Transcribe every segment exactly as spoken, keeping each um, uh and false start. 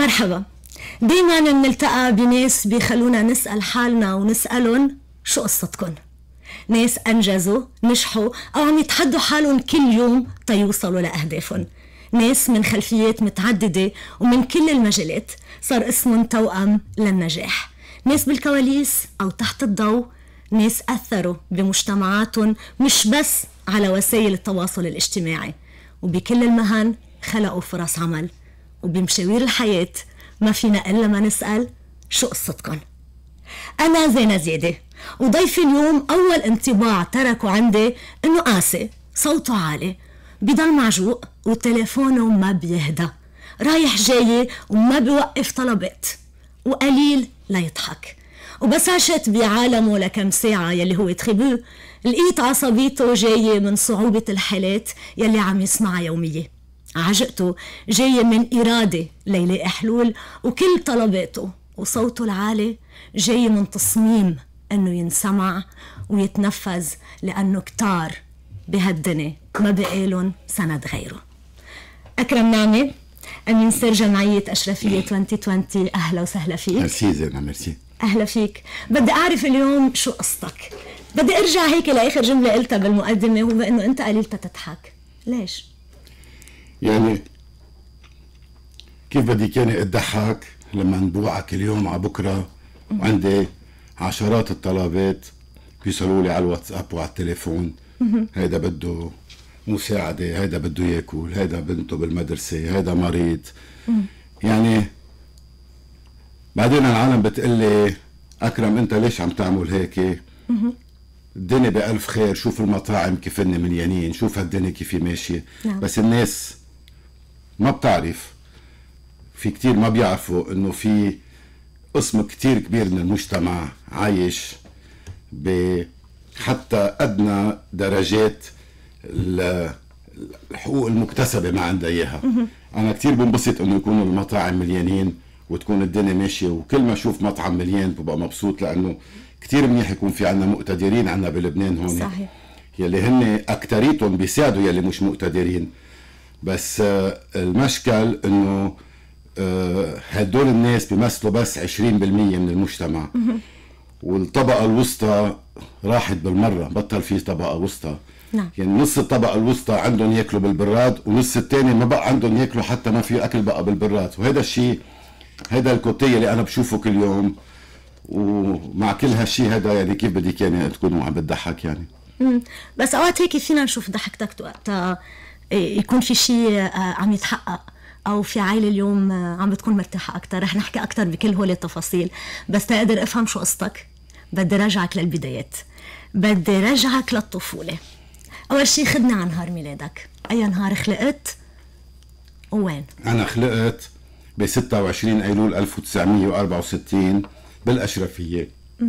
مرحبا. دايما بنلتقى بناس بيخلونا نسأل حالنا ونسألهم شو قصتكن. ناس أنجزوا، نجحوا، أو عم يتحدوا حالهم كل يوم تيوصلوا لأهدافهم. ناس من خلفيات متعددة ومن كل المجالات صار اسمهم توأم للنجاح. ناس بالكواليس أو تحت الضوء، ناس أثروا بمجتمعاتهم مش بس على وسائل التواصل الاجتماعي، وبكل المهن خلقوا فرص عمل. وبمشاوير الحياة ما فينا إلا ما نسأل شو قصتكن. أنا زينة زيادة، وضيفي اليوم أول انطباع تركوا عندي إنه قاسي، صوته عالي، بيضل معجوق وتليفونه ما بيهدى، رايح جاي وما بيوقف طلبات، وقليل لا يضحك. وبس عشت بعالمه لكم ساعة يلي هو تخيبوه، لقيت عصبيته جاية من صعوبة الحالات يلي عم يسمعها يومية. عجقته جاية من إرادة ليلاقي حلول، وكل طلباته وصوته العالي جاي من تصميم انه ينسمع ويتنفذ، لانه كتار بهالدنيا ما بقالن سند غيره. اكرم نعمة، امين سر جمعية اشرفية عشرين عشرين، اهلا وسهلا فيك. ميرسي زينة، ميرسي. اهلا فيك. بدي اعرف اليوم شو قصتك. بدي ارجع هيك لاخر جملة قلتها بالمقدمة، هو انه انت قليل تضحك. ليش؟ يعني كيف بدي كاني اضحك لما نبوعك اليوم على بكره وعندي عشرات الطلبات بيصلوا لي على الواتساب وعلى التليفون، هيدا بده مساعدة، هيدا بده ياكل، هيدا بنته بالمدرسة، هيدا مريض. يعني بعدين العالم بتقلي أكرم أنت ليش عم تعمل هيك؟ الدنيا بألف خير، شوف المطاعم كيف هن مليانين، شوف هالدنيا كيف ماشية. نعم. بس الناس ما بتعرف، في كتير ما بيعرفوا انه في قسم كتير كبير من المجتمع عايش بحتى ادنى درجات الحقوق المكتسبة ما عندها اياها. انا كتير بنبسط انه يكونوا المطاعم مليانين وتكون الدنيا ماشية، وكل ما اشوف مطعم مليان ببقى مبسوط، لانه كتير منيح يكون في عنا مقتدرين عنا بلبنان هون. صحيح. يلي هن اكتريتهم بيساعدوا يلي مش مقتدرين، بس المشكل انه هدول الناس بيمثلوا بس عشرين بالمية من المجتمع، والطبقة الوسطى راحت بالمرة، بطل في طبقة وسطى. نعم. يعني نص الطبقة الوسطى عندهم ياكلوا بالبراد، ونص الثاني ما بقى عندهم ياكلوا، حتى ما في اكل بقى بالبراد. وهذا الشيء، هذا الكوتية اللي انا بشوفه كل يوم، ومع كل هالشيء هذا يعني كيف بدك يعني تكونوا عم بتضحك يعني. امم بس اوقات هيك فينا نشوف ضحكتك وقتها يكون في شيء عم يتحقق، او في عائله اليوم عم بتكون مرتاحه اكثر. رح نحكي اكثر بكل هول التفاصيل، بس تقدر افهم شو قصتك بدي رجعك للبدايات، بدي رجعك للطفوله. اول شيء خدنا عن نهار ميلادك. اي نهار خلقت ووين؟ انا خلقت ب ستة وعشرين ايلول ألف وتسعمية وأربعة وستين بالاشرفيه،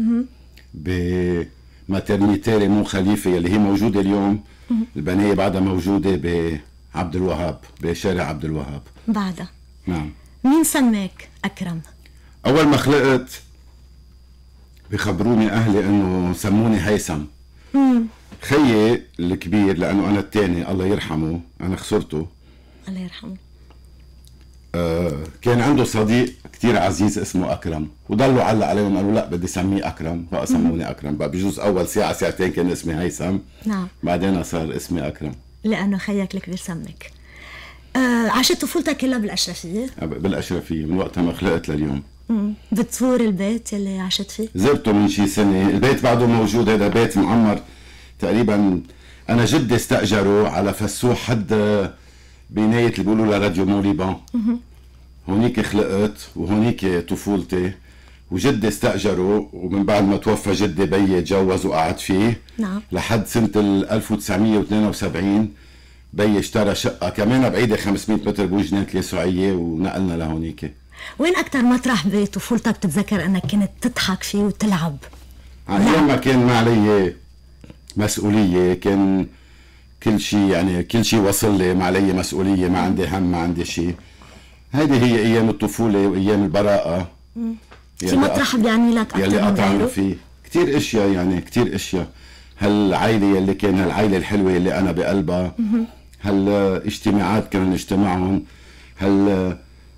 بماترنيتي ريمون خليفه يلي هي موجوده اليوم. البنيه بعدها موجوده بعبد الوهاب، بشارع عبد الوهاب بعدها. نعم. مين سماك أكرم؟ اول ما خلقت بخبروني اهلي انه سموني هيثم. امم خيي الكبير، لانه انا الثاني الله يرحمه، انا خسرته الله يرحمه، آه كان عنده صديق كتير عزيز اسمه أكرم، وضلوا علق عليهم قالوا لا بدي سميه أكرم، بقى سموني أكرم. بقى بجوز أول ساعة ساعتين كان اسمي هيثم. نعم. بعدين صار اسمي أكرم لأنه خيك الكبير سمك. آه عشت طفولتك كلها بالأشرفية؟ بالأشرفية من وقتها ما خلقت لليوم. امم بتزور البيت اللي عشت فيه؟ زرته من شي سنة، البيت بعده موجود، هذا بيت معمر تقريبا. أنا جدي استأجره على فسوح حد بناية اللي بيقولوا لها راديو موليبان. هونيك خلقت وهونيك طفولتي، وجدي استأجره، ومن بعد ما توفى جدي بيي تجوز وقعد فيه. نعم. لحد سنة ألف وتسعمية واثنين وسبعين بيي اشترى شقة كمان بعيدة خمسمية متر بوجنات اليسوعية ونقلنا لهونيك. وين أكتر مطرح بطفولتك بتتذكر أنك كنت تضحك فيه وتلعب؟ أيام ما كان ما علي مسؤولية، كان كل شيء يعني كل شيء وصل لي، ما علي مسؤولية، ما عندي هم، ما عندي شيء. هذه هي ايام الطفوله وايام البراءه. في مطرح بيعني لك اكثر يلي قطعنا فيه كثير اشياء، يعني كثير اشياء. هالعائله يلي كان هالعائله الحلوه اللي انا بقلبها، هالاجتماعات كنا نجتمعهم، هال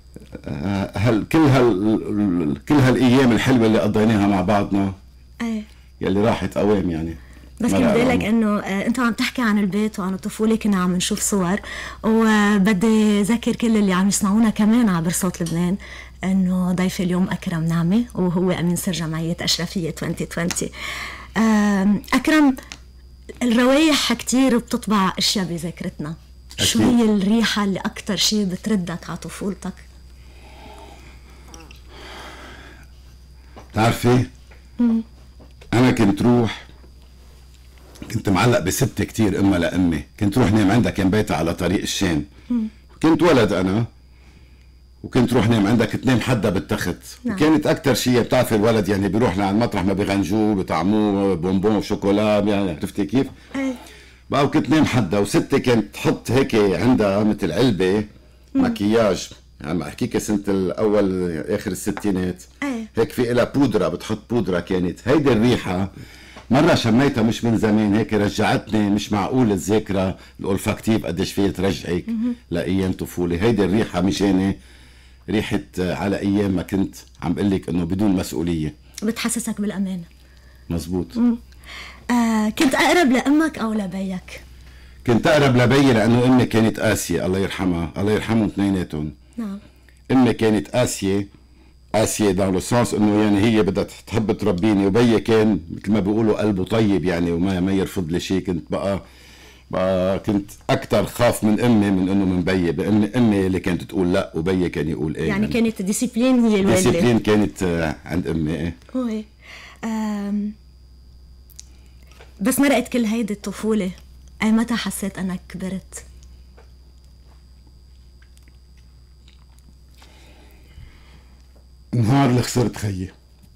هل كل هال كل هالايام الحلوه اللي قضيناها مع بعضنا ايه يلي راحت اوام يعني. بس كنت بدي لك انه انت عم تحكي عن البيت وعن الطفوله، كنا عم نشوف صور، وبدي ذكر كل اللي عم يسمعونا كمان عبر صوت لبنان انه ضيفي اليوم اكرم نعمه، وهو امين سر جمعيه اشرفيه ألفين وعشرين. اكرم، الروايح كتير بتطبع اشياء بذاكرتنا، شو هي الريحه اللي اكثر شيء بتردك على طفولتك؟ بتعرفي انا كنت روح كنت معلق بستي كتير، امها لامي، كنت روح نام عندها، كان بيتها على طريق الشام. كنت ولد انا، وكنت روح نام عندها، كنت نام حدا بالتخت. نعم. وكانت اكثر شيء بتعرفي الولد يعني بيروح لعند مطرح ما بيغنجوه بيطعموه بونبون وشوكولا، يعني عرفتي كيف؟ ايه بقى. وكنت نام حدا، وستي كانت تحط هيك عندها مثل علبه مكياج، يعني احكيك سنه الاول اخر الستينات. ايه هيك في لها بودره، بتحط بودره. كانت هيدي الريحه مرة شميتها مش من زمان، هيك رجعتني، مش معقول الذاكرة الأولفاكتيف قديش فيها ترجعك لأيام طفولة. هيدي الريحة مشاني ريحة على أيام ما كنت عم قلك إنه بدون مسؤولية، بتحسسك بالأمان. مزبوط. آه كنت أقرب لأمك أو لبيك؟ كنت أقرب لبي، لأنه أمي كانت قاسية، الله يرحمها، الله يرحمهم اثنيناتهم. نعم. أمي كانت قاسية، قاسية دان لو سانس انه يعني هي بدها تحب تربيني، وبي كان مثل ما بيقولوا قلبه طيب يعني، وما ما يرفض لي شيء. كنت بقى بقى كنت اكثر خاف من امي من انه من بي. بامي امي اللي كانت تقول لا، وبي كان يقول ايه. يعني, يعني كانت الديسيبلين هي الوالده. الديسيبلين كانت عند امي. ايه اوه. بس مرقت كل هيدي الطفولة، اي متى حسيت انك كبرت؟ نهار اللي خسرت خيي.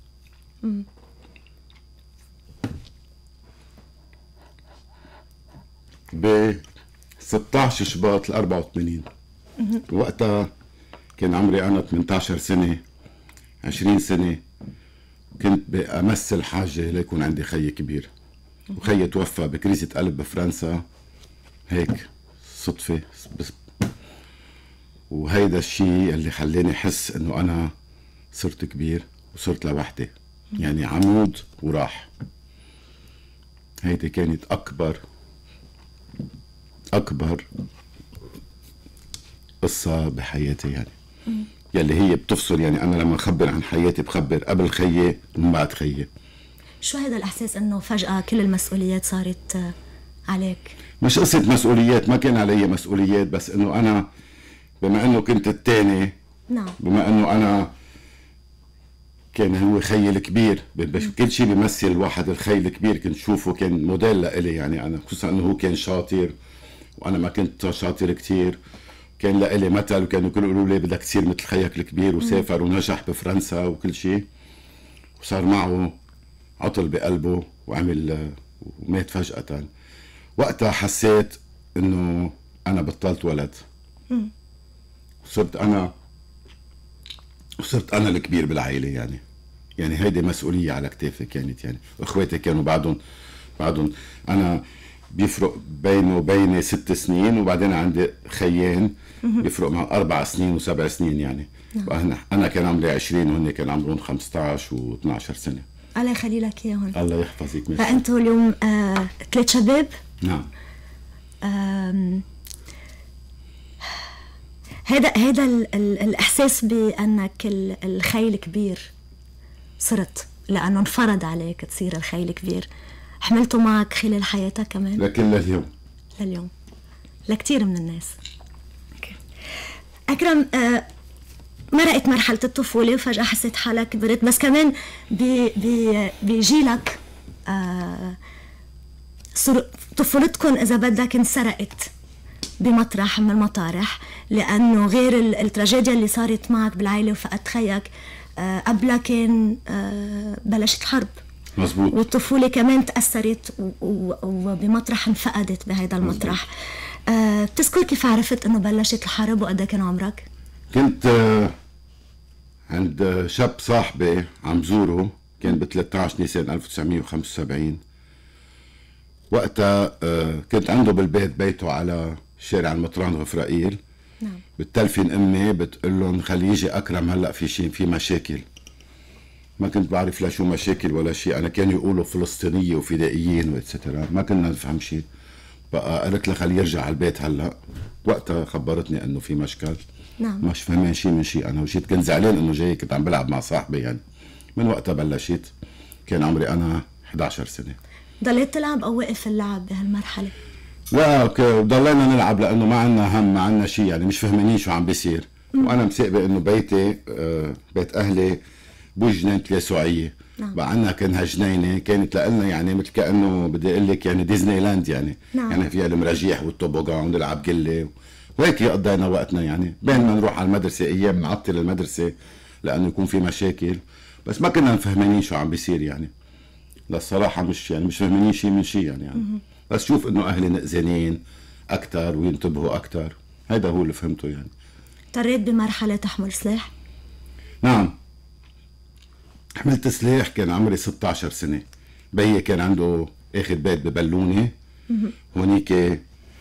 ب ستة عشر شباط ال أربعة وثمانين. وقتها كان عمري انا ثمانية عشر سنة، عشرين سنة. كنت بأمس الحاجة ليكون عندي خي كبير، وخيي توفى بكريزة قلب بفرنسا هيك صدفة. بس وهيدا الشيء اللي خلاني احس انه انا صرت كبير وصرت لوحدي، يعني عمود وراح. هيدي كانت أكبر أكبر قصة بحياتي يعني. مم. يلي هي بتفصل، يعني أنا لما أخبر عن حياتي بخبر قبل خيي ومن بعد خيي. شو هذا الإحساس إنه فجأة كل المسؤوليات صارت عليك؟ مش قصة مسؤوليات، ما كان علي مسؤوليات، بس إنه أنا بما إنه كنت الثاني. نعم. بما إنه أنا كان هو خيي الكبير، كل شيء بيمثل الواحد. الخي الكبير كنت شوفه كان موديل لإلي، يعني أنا خصوصا إنه هو كان شاطر وأنا ما كنت شاطر كتير. كان لإلي مثل، وكانوا كلهم يقولوا لي بدك تصير مثل خيك الكبير، وسافر ونجح بفرنسا وكل شيء، وصار معه عطل بقلبه وعمل ومات فجأة. وقتها حسيت إنه أنا بطلت ولد، وصرت أنا وصرت أنا الكبير بالعائلة يعني. يعني هيدي مسؤولية على كتافي كانت يعني. واخواتي كانوا بعدهم بعدهم أنا بيفرق بينه وبيني ست سنين، وبعدين عندي خيان بيفرق مع أربع سنين وسبع سنين يعني. نعم. أنا كان عمري عشرين وهن كان عمرهم خمسة عشر واثنى عشر سنة. الله يخلي لك إياهم. الله يحفظك. فأنتوا اليوم آه، ثلاث شباب؟ نعم. آم... هذا هذا الإحساس بأنك الخي الكبير صرت، لأنه انفرض عليك تصير الخي الكبير، حملته معك خلال حياتك كمان؟ لكن لليوم لليوم لكتير من الناس. أكرم، آه مرقت مرحلة الطفولة وفجأة حسيت حالك كبرت، بس كمان بجيلك آه طفولتكم إذا بدك انسرقت بمطرح من المطارح، لأنه غير التراجيديا اللي صارت معك بالعائلة وفقدت خيك، آه قبلها كان آه بلشت الحرب. مزبوط. والطفولة كمان تأثرت وبمطرح انفقدت بهذا المطرح. آه بتذكر كيف عرفت انه بلشت الحرب وقد كان عمرك؟ كنت آه عند شاب صاحبي عم زوره، كان ب ثلاثة عشر نيسان ألف وتسعمية وخمسة وسبعين. وقتها آه كنت عنده بالبيت، بيته على شارع المطران غفرائيل. نعم. بتلفن امي بتقول لهم خلي يجي اكرم هلا في شيء في مشاكل. ما كنت بعرف لا شو مشاكل ولا شيء، انا كانوا يقولوا فلسطينيه وفدائيين واتسترا، ما كنا نفهم شيء. بقى قالت لها خليه يرجع على البيت هلا، وقتها خبرتني انه في مشكل. نعم. مش فهمان شيء من شيء انا، وجيت كنت زعلان انه جاي، كنت عم بلعب مع صاحبي يعني. من وقتها بلشت، كان عمري انا إحدى عشرة سنه. ضليت تلعب او وقف اللعب بهالمرحله؟ لا ضلينا نلعب لانه ما عندنا هم، ما عندنا شيء يعني، مش فهمانين شو عم بيصير. وانا مساقبه انه بيتي آه بيت اهلي بوجنينة اليسوعيه. نعم. بقى عندنا كانها جنينه كانت لنا يعني مثل كانه بدي اقول لك يعني ديزني لاند يعني. نعم. يعني فيها المراجيح والطوبوغان ونلعب قله وهيك قضينا وقتنا يعني، بين ما نروح على المدرسه ايام نعطل المدرسه لانه يكون في مشاكل، بس ما كنا فهمانين شو عم بيصير يعني. للصراحه مش يعني مش فهمانين شيء من شيء يعني, يعني. بس شوف انه اهلي نقزانين اكثر وينتبهوا اكثر، هذا هو اللي فهمته يعني. اضطريت بمرحله تحمل سلاح؟ نعم، حملت سلاح كان عمري ستة عشر سنه. بيي كان عنده اخذ بيت ببلونه، هونيك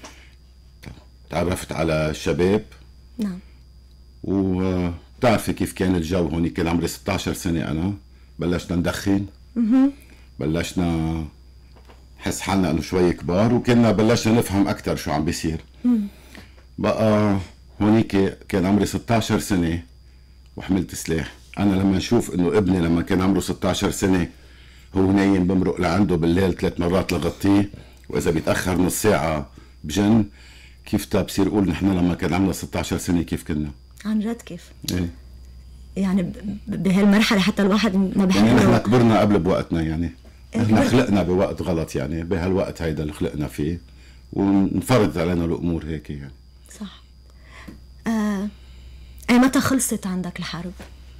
تعرفت على الشباب. نعم. وبتعرفي كيف كان الجو هونيك، كان عمري ستة عشر سنه انا. بلشنا ندخن، بلشنا حس حالنا انه شوي كبار، وكنا بلشنا نفهم اكثر شو عم بيصير. بقى هونيك كان عمري ستة عشر سنه وحملت سلاح. انا لما نشوف انه ابني لما كان عمره ستة عشر سنه هو نايم بمرق لعنده بالليل ثلاث مرات لغطيه، واذا بيتاخر نص ساعه بجن، كيف تا بصير اقول نحن لما كان عمرنا ستة عشر سنه كيف كنا؟ عن جد كيف؟ ايه يعني بهالمرحله حتى الواحد ما بحب يعني نحن كبرنا قبل بوقتنا يعني. نحن خلقنا بوقت غلط يعني، بهالوقت هيدا اللي خلقنا فيه، ونفرض علينا الامور هيك يعني. صح. آه... اي متى خلصت عندك الحرب؟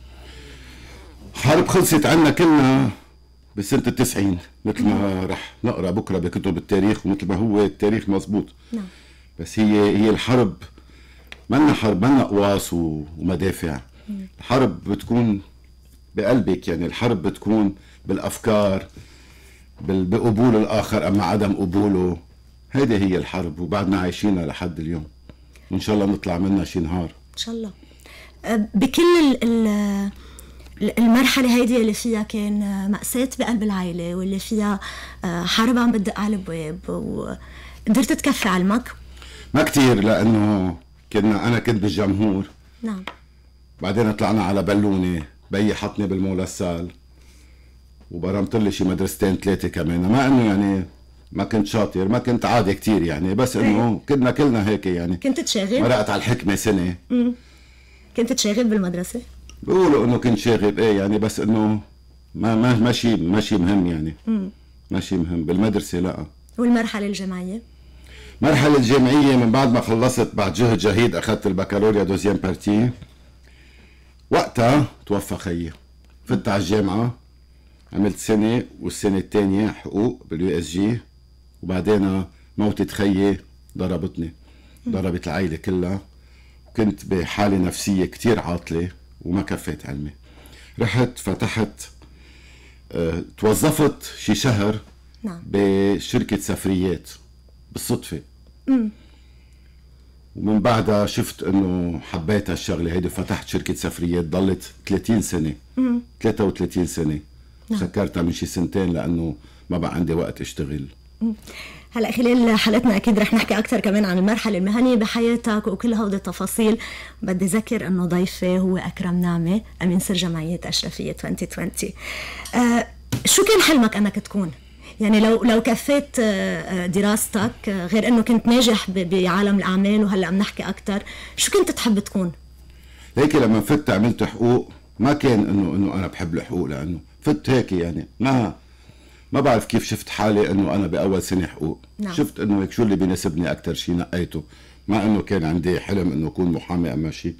حرب خلصت عنا كلنا بسنة التسعين، مثل ما رح نقرأ بكرة بكتب التاريخ، ومثل ما هو التاريخ مزبوط. نعم. بس هي هي الحرب منا حرب، منا قواص ومدافع. مم. الحرب بتكون بقلبك يعني، الحرب بتكون بالأفكار، بقبول الآخر أما عدم قبوله. هيدي هي الحرب، وبعدنا عايشينها لحد اليوم، وإن شاء الله نطلع منها شي نهار إن شاء الله. بكل ال المرحلة هيدي اللي فيها كان مأساة بقلب العائلة، واللي فيها حرب عم بتدق على البواب، وقدرت تكفي علمك؟ ما كتير، لأنه كنا أنا كنت بالجمهور. نعم. بعدين طلعنا على بلونة، بيي حطني بالمولسال وبرمت لي شي مدرستين ثلاثة كمان، ما إنه يعني ما كنت شاطر، ما كنت عادي كتير يعني، بس إنه كنا كلنا هيك يعني. كنت تشاغب؟ مرقت على الحكمة سنة. امم كنت تشاغب بالمدرسة؟ بيقولوا إنه كنت شاغب إيه يعني، بس إنه ما ما ماشي ماشي مهم يعني. امم ماشي مهم بالمدرسة لا. والمرحلة الجامعية؟ المرحلة الجامعية من بعد ما خلصت بعد جهد جهيد أخذت البكالوريا دوزيام بارتي. وقتها توفى خيي، فت على الجامعة، عملت سنة والسنة الثانية حقوق باليو اس جي، وبعدين موتة خيي ضربتني، ضربت العائلة كلها، وكنت بحالة نفسية كتير عاطلة وما كفيت علمي. رحت فتحت اه توظفت شي شهر. نعم. بشركة سفريات بالصدفة. امم ومن بعدها شفت انه حبيت هالشغله هيدي، فتحت شركه سفريات ضلت ثلاثين سنه. امم ثلاثة وثلاثين سنه. نعم. سكرتها من شي سنتين لانه ما بقى عندي وقت اشتغل. مم. هلا خلال حلقتنا اكيد رح نحكي اكثر كمان عن المرحله المهنيه بحياتك وكل هودي التفاصيل. بدي ذكر انه ضيفي هو اكرم نعمه، امين سر جمعيه اشرفيه ألفين وعشرين. آه شو كان حلمك انك تكون؟ يعني لو لو كفيت دراستك، غير انه كنت ناجح بعالم الاعمال وهلا عم نحكي اكثر، شو كنت تحب تكون؟ هيك لما فت عملت حقوق، ما كان انه انه انا بحب الحقوق، لانه فت هيك يعني ما ما بعرف كيف شفت حالي انه انا باول سنه حقوق. نعم. شفت انه هيك شو اللي بيناسبني اكثر شيء نقيته، ما انه كان عندي حلم انه اكون محامي اما شيء.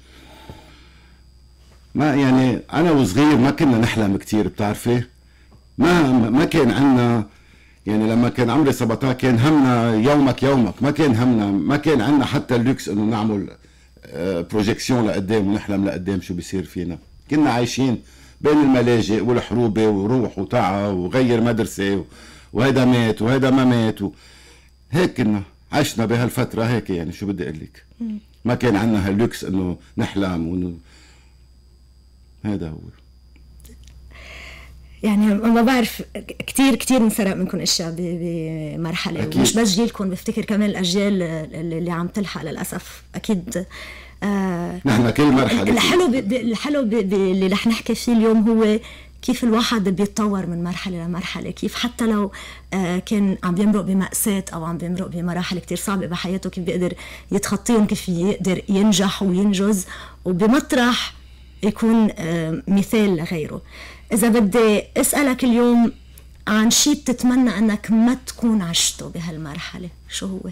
ما يعني انا وصغير ما كنا نحلم كثير، بتعرفي ما ما كان عندنا يعني، لما كان عمري سبعطعش كان همنا يومك يومك، ما كان همنا، ما كان عندنا حتى اللوكس انه نعمل بروجيكسيون لقدام ونحلم لقدام شو بيصير فينا. كنا عايشين بين الملاجئ والحروبة وروح وطاعة وغير مدرسة وهيدا مات وهيدا ما مات و... هيك كنا عشنا بهالفترة هيك يعني، شو بدي اقول لك. ما كان عندنا هاللوكس انه نحلم ون... هذا هو. يعني ما بعرف كتير كتير انسرق منكم اشياء بمرحله، ومش بس جيلكم، بفتكر كمان الاجيال اللي عم تلحق للاسف اكيد. آه نحن كل مرحله الحلو ب... الحلو ب... ب... اللي رح نحكي فيه اليوم هو كيف الواحد بيتطور من مرحله لمرحله، كيف حتى لو آه كان عم بيمرق بمأساة او عم بيمرق بمراحل كتير صعبه بحياته، كيف بيقدر يتخطيهم، كيف يقدر ينجح وينجز، وبمطرح يكون آه مثال لغيره. إذا بدي أسألك اليوم عن شيء بتتمنى أنك ما تكون عشته بهالمرحلة، شو هو؟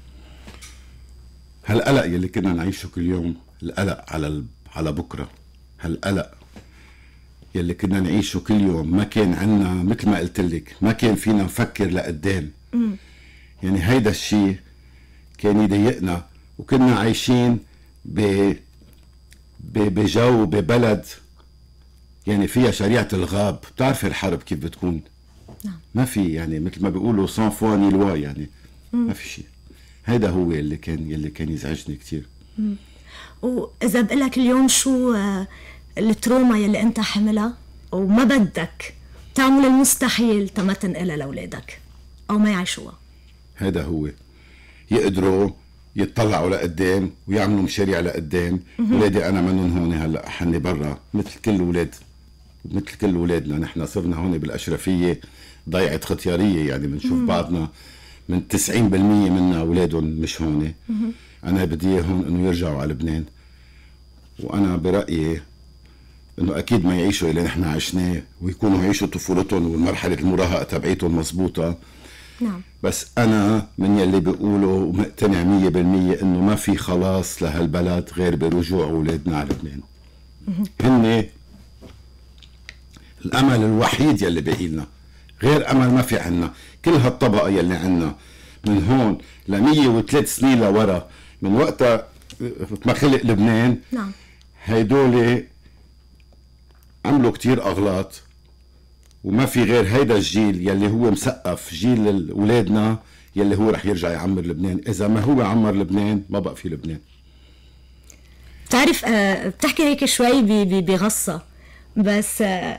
هالقلق يلي كنا نعيشه كل يوم، القلق على ال... على بكرة، هالقلق يلي كنا نعيشه كل يوم، ما كان عنا مثل ما قلت لك، ما كان فينا نفكر لقدام. م. يعني هيدا الشيء كان يضايقنا، وكنا عايشين ب... ب... بجو ببلد يعني فيها شريعة الغاب. بتعرفي الحرب كيف بتكون؟ نعم. ما في يعني مثل ما بيقولوا سان فوا ني لوا، يعني مم. ما في شيء. هيدا هو اللي كان يلي كان يزعجني كتير. مم. وإذا بقلك اليوم شو التروما يلي أنت حملها وما بدك تعمل المستحيل تما تنقلها لأولادك أو ما يعيشوها؟ هيدا هو، يقدروا يتطلعوا لقدام ويعملوا مشاريع لقدام. ولادي انا منهم هون هلا حني برا مثل كل اولاد، مثل كل اولادنا. نحن صرنا هون بالاشرفيه ضيعه ختياريه، يعني بنشوف بعضنا من تسعين بالمية منا اولادهم مش هون. انا بدي اياهم انه يرجعوا على لبنان، وانا برايي انه اكيد ما يعيشوا اللي نحن عشناه، ويكونوا يعيشوا طفولتهم والمرحله المراهقه تبعيتهم مزبوطه. نعم. بس أنا من يلي بيقولوا ومقتنع مية بالمية إنه ما في خلاص لهالبلد غير برجوع أولادنا على لبنان. هن الأمل الوحيد يلي بقيلنا، غير أمل ما في عنا. كل هالطبقة يلي عنا من هون لمية وثلاث سنين لورا، من وقتها ما خلق لبنان. نعم. هيدول عملوا كتير أغلاط، وما في غير هيدا الجيل يلي هو مسقف جيل اولادنا يلي هو رح يرجع يعمر لبنان. اذا ما هو عمر لبنان ما بقى في لبنان. بتعرف آه بتحكي هيك شوي بغصة، بس آه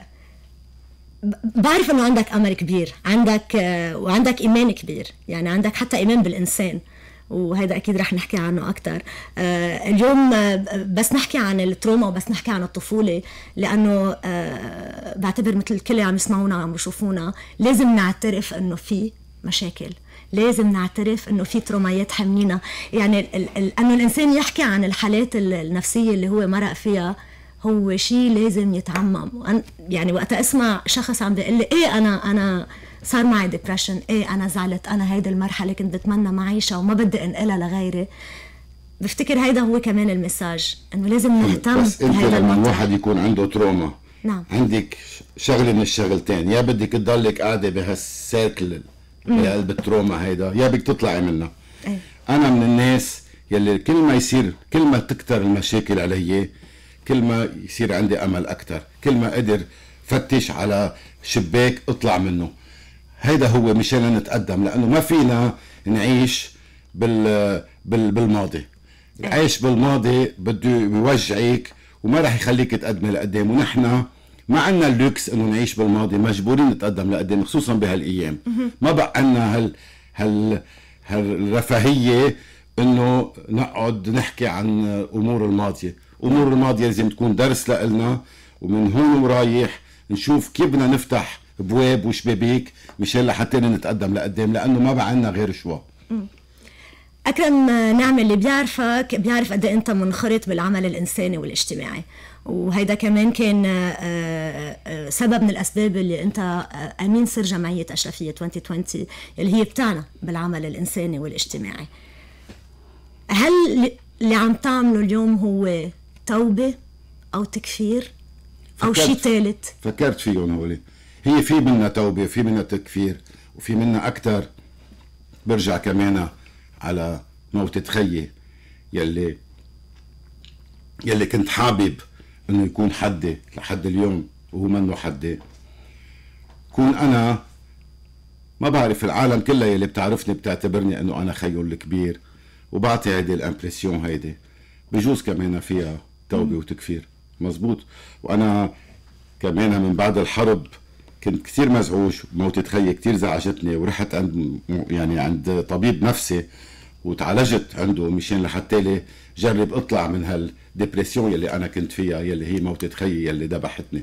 بعرف انه عندك امل كبير، عندك آه وعندك ايمان كبير، يعني عندك حتى ايمان بالانسان، وهذا اكيد رح نحكي عنه اكثر آه اليوم. آه بس نحكي عن التروما وبس نحكي عن الطفوله، لانه آه بعتبر مثل الكل اللي عم يسمعونا وعم يشوفونا لازم نعترف انه في مشاكل، لازم نعترف انه في ترومايات حاملينا. يعني انه الانسان يحكي عن الحالات النفسيه اللي هو مرق فيها هو شيء لازم يتعمم. يعني وقت اسمع شخص عم بيقول لي ايه انا انا صار معي ديبرشن، ايه انا زعلت، انا هيدي المرحله كنت بتمنى ما اعيشها وما بدي انقلها لغيري، بفتكر هيدا هو كمان المساج، انه لازم نهتم بس انت لما الواحد يكون عنده تروما، نعم، عندك شغله من الشغلتين، يا بدك تضلك قاعده بهالسيركل بقلب التروما هيدا، يا بدك تطلعي منها. ايه. انا من الناس يلي كل ما يصير كل ما تكتر المشاكل علي كل ما يصير عندي امل اكثر، كل ما قدر فتش على شباك اطلع منه. هيدا هو مشان نتقدم، لانه ما فينا نعيش بال بال بالماضي. العيش بالماضي بده يوجعك وما راح يخليك تقدمي لقدام، ونحن ما عنا اللوكس انه نعيش بالماضي، مجبورين نتقدم لقدام، خصوصا بهالايام. ما بقى عنا هال هال هالرفاهيه انه نقعد نحكي عن امور الماضيه. امور الماضيه لازم تكون درس لنا، ومن هون ورايح نشوف كيف بدنا نفتح ابواب وشبابيك مشان لحتى نتقدم لقدام، لانه ما بقى عنا غير شوا. أكرم نعمة اللي بيعرفك بيعرف قد انت منخرط بالعمل الانساني والاجتماعي، وهيدا كمان كان سبب من الاسباب اللي انت امين سر جمعيه اشرفيه ألفين وعشرين اللي هي بتاعنا بالعمل الانساني والاجتماعي. هل اللي عم تعمله اليوم هو توبه او تكفير او شيء ثالث؟ فكرت فيهم هولي، هي في منا توبه، في منا تكفير، وفي منا اكثر برجع كمان على موتة خيي يلي يلي كنت حابب انه يكون حدي لحد اليوم وهو منه حدي. كون انا ما بعرف، العالم كلها يلي بتعرفني بتعتبرني انه انا خيو الكبير، وبعطي هيدي الامبرسيون هيدي، بجوز كمان فيها توبة وتكفير. مزبوط. وأنا كمان من بعد الحرب كنت كثير مزعوج، موتة خيي كثير زعجتني، ورحت عند يعني عند طبيب نفسي وتعالجت عنده مشان لحتى لي جرب اطلع من هالديبرسيون يلي انا كنت فيها، يلي هي موتة خيي يلي ذبحتني.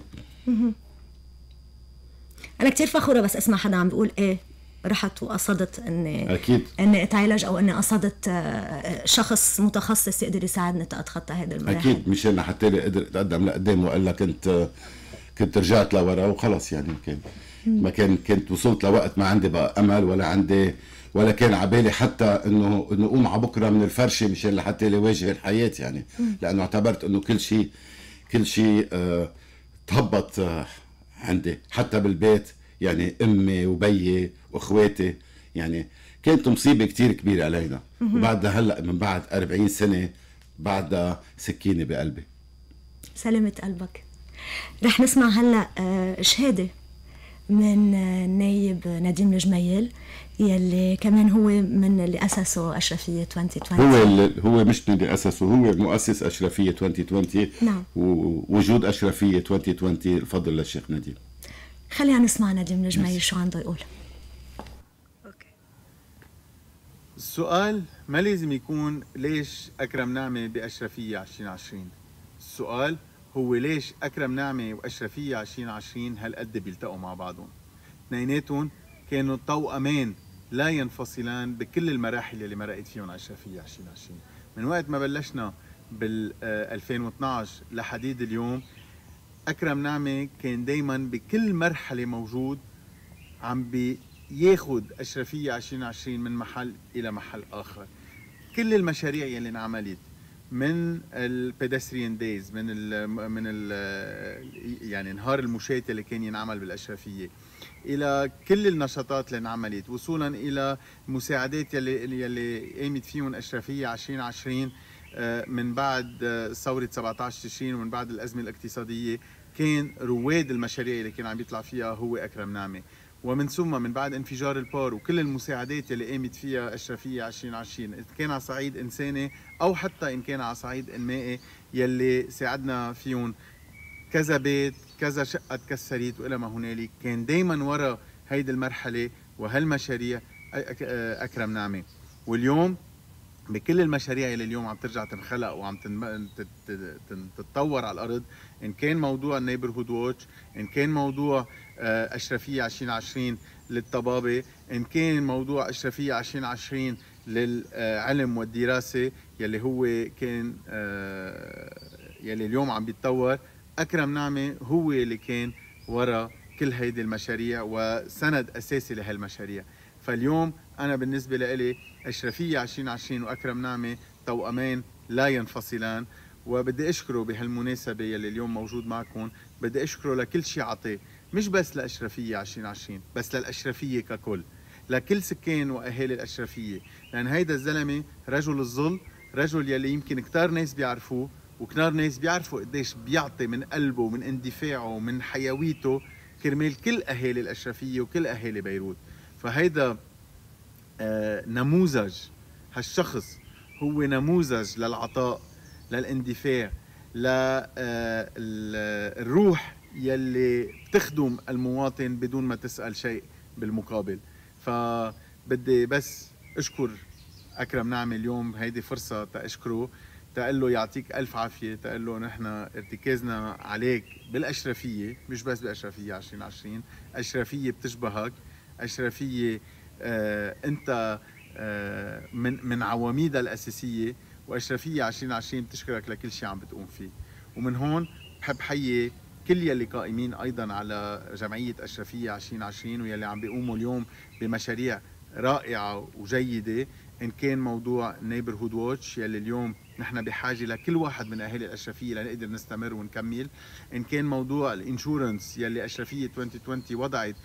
انا كثير فخوره بس اسمع حدا عم بيقول ايه رحت وقصدت اني اكيد اني اتعالج او اني قصدت شخص متخصص يقدر يساعدني اتخطى هذا المراحل. اكيد مشان لحتى لي اقدر اتقدم لقدام، والا كنت كنت رجعت لورا وخلص. يعني كان ما كان كنت وصلت لوقت ما عندي بقى امل ولا عندي ولا كان عبالي حتى انه انه اقوم على بكره من الفرشه مشان لحتى لي واجه الحياه. يعني لانه اعتبرت انه كل شيء كل شيء أه تهبط أه عندي حتى بالبيت. يعني امي وبيي واخواتي يعني كانت مصيبه كتير كبيره علينا. وبعدها هلا من بعد أربعين سنه بعدها سكينه بقلبي. سلامة قلبك. رح نسمع هلا شهاده من نايب نديم الجميل يلي كمان هو من اللي اسسوا اشرفيه عشرين عشرين. هو اللي هو مش من اللي اسسه، هو مؤسس اشرفيه عشرين عشرين. نعم. ووجود اشرفيه عشرين عشرين الفضل للشيخ نديم. خلينا نسمع نديم الجميل شو عنده يقول. اوكي. السؤال ما لازم يكون ليش اكرم نعمه باشرفيه عشرين عشرين. السؤال هو ليش اكرم نعمه واشرفيه عشرين عشرين هالقد بيلتقوا مع بعضهم. اثنيناتهم كانوا توأمان لا ينفصلان بكل المراحل اللي مرقت فيهم اشرفيه عشرين عشرين. من وقت ما بلشنا بال ألفين واثنعش لحديد اليوم، اكرم نعمه كان دائما بكل مرحله موجود عم بياخد اشرفيه عشرين عشرين من محل الى محل اخر. كل المشاريع يلي انعملت من البيدستريان دايز، من ال من ال يعني نهار المشاة اللي كان ينعمل بالاشرفيه، الى كل النشاطات اللي انعملت، وصولا الى المساعدات يلي يلي قامت فيهم اشرفيه عشرين عشرين من بعد ثوره سبعة عشر تشرين ومن بعد الازمه الاقتصاديه. كان رواد المشاريع اللي كان عم يطلع فيها هو اكرم نعمه. ومن ثم من بعد انفجار البار وكل المساعدات اللي قامت فيها اشرفيه عشرين عشرين، إن كان على صعيد انساني او حتى ان كان على صعيد انمائي، يلي ساعدنا فيهم كذا بيت، كذا شقه تكسرت والى ما هنالك. كان دائما ورا هيدي المرحله وهالمشاريع اكرم نعمه. واليوم بكل المشاريع اللي اليوم عم ترجع تنخلق وعم تتطور على الارض، ان كان موضوع النيبرهود ووتش، ان كان موضوع اشرفيه عشرين عشرين للطبابه، ان كان موضوع اشرفيه عشرين عشرين للعلم والدراسه يلي هو كان يلي اليوم عم بيتطور، اكرم نعمه هو اللي كان ورا كل هيدي المشاريع وسند اساسي لهالمشاريع. فاليوم انا بالنسبه لي اشرفيه عشرين عشرين واكرم نعمه توأمان لا ينفصلان. وبدي اشكره بهالمناسبه يلي اليوم موجود معكم، بدي اشكره لكل شيء عطيه، مش بس لاشرفيه عشرين عشرين، بس للاشرفيه ككل، لكل سكان واهالي الاشرفيه. لان هيدا الزلمه رجل الظل، رجل يلي يمكن كتار ناس بيعرفوه وكتار ناس بيعرفوا قديش بيعطي من قلبه ومن اندفاعه ومن حيويته كرمال كل اهالي الاشرفيه وكل اهالي بيروت. فهيدا آه نموذج، هالشخص هو نموذج للعطاء، للاندفاع، للروح يلي بتخدم المواطن بدون ما تسأل شيء بالمقابل. فبدي بس اشكر اكرم نعمه اليوم، هيدي فرصه تاشكره، تقول له يعطيك الف عافيه، تقول له نحن ارتكازنا عليك بالاشرفيه، مش بس باشرفيه عشرين عشرين، اشرفيه بتشبهك، اشرفيه آه انت آه من من عواميدها الاساسيه، واشرفيه عشرين عشرين بتشكرك لكل شيء عم بتقوم فيه. ومن هون بحب حيي كل يلي قائمين ايضا على جمعيه اشرفيه عشرين عشرين ويلي عم بيقوموا اليوم بمشاريع رائعه وجيده. ان كان موضوع نيبرهود ووتش يلي اليوم نحن بحاجه لكل واحد من اهالي الاشرفيه لنقدر نستمر ونكمل. ان كان موضوع الانشورنس يلي اشرفيه عشرين عشرين وضعت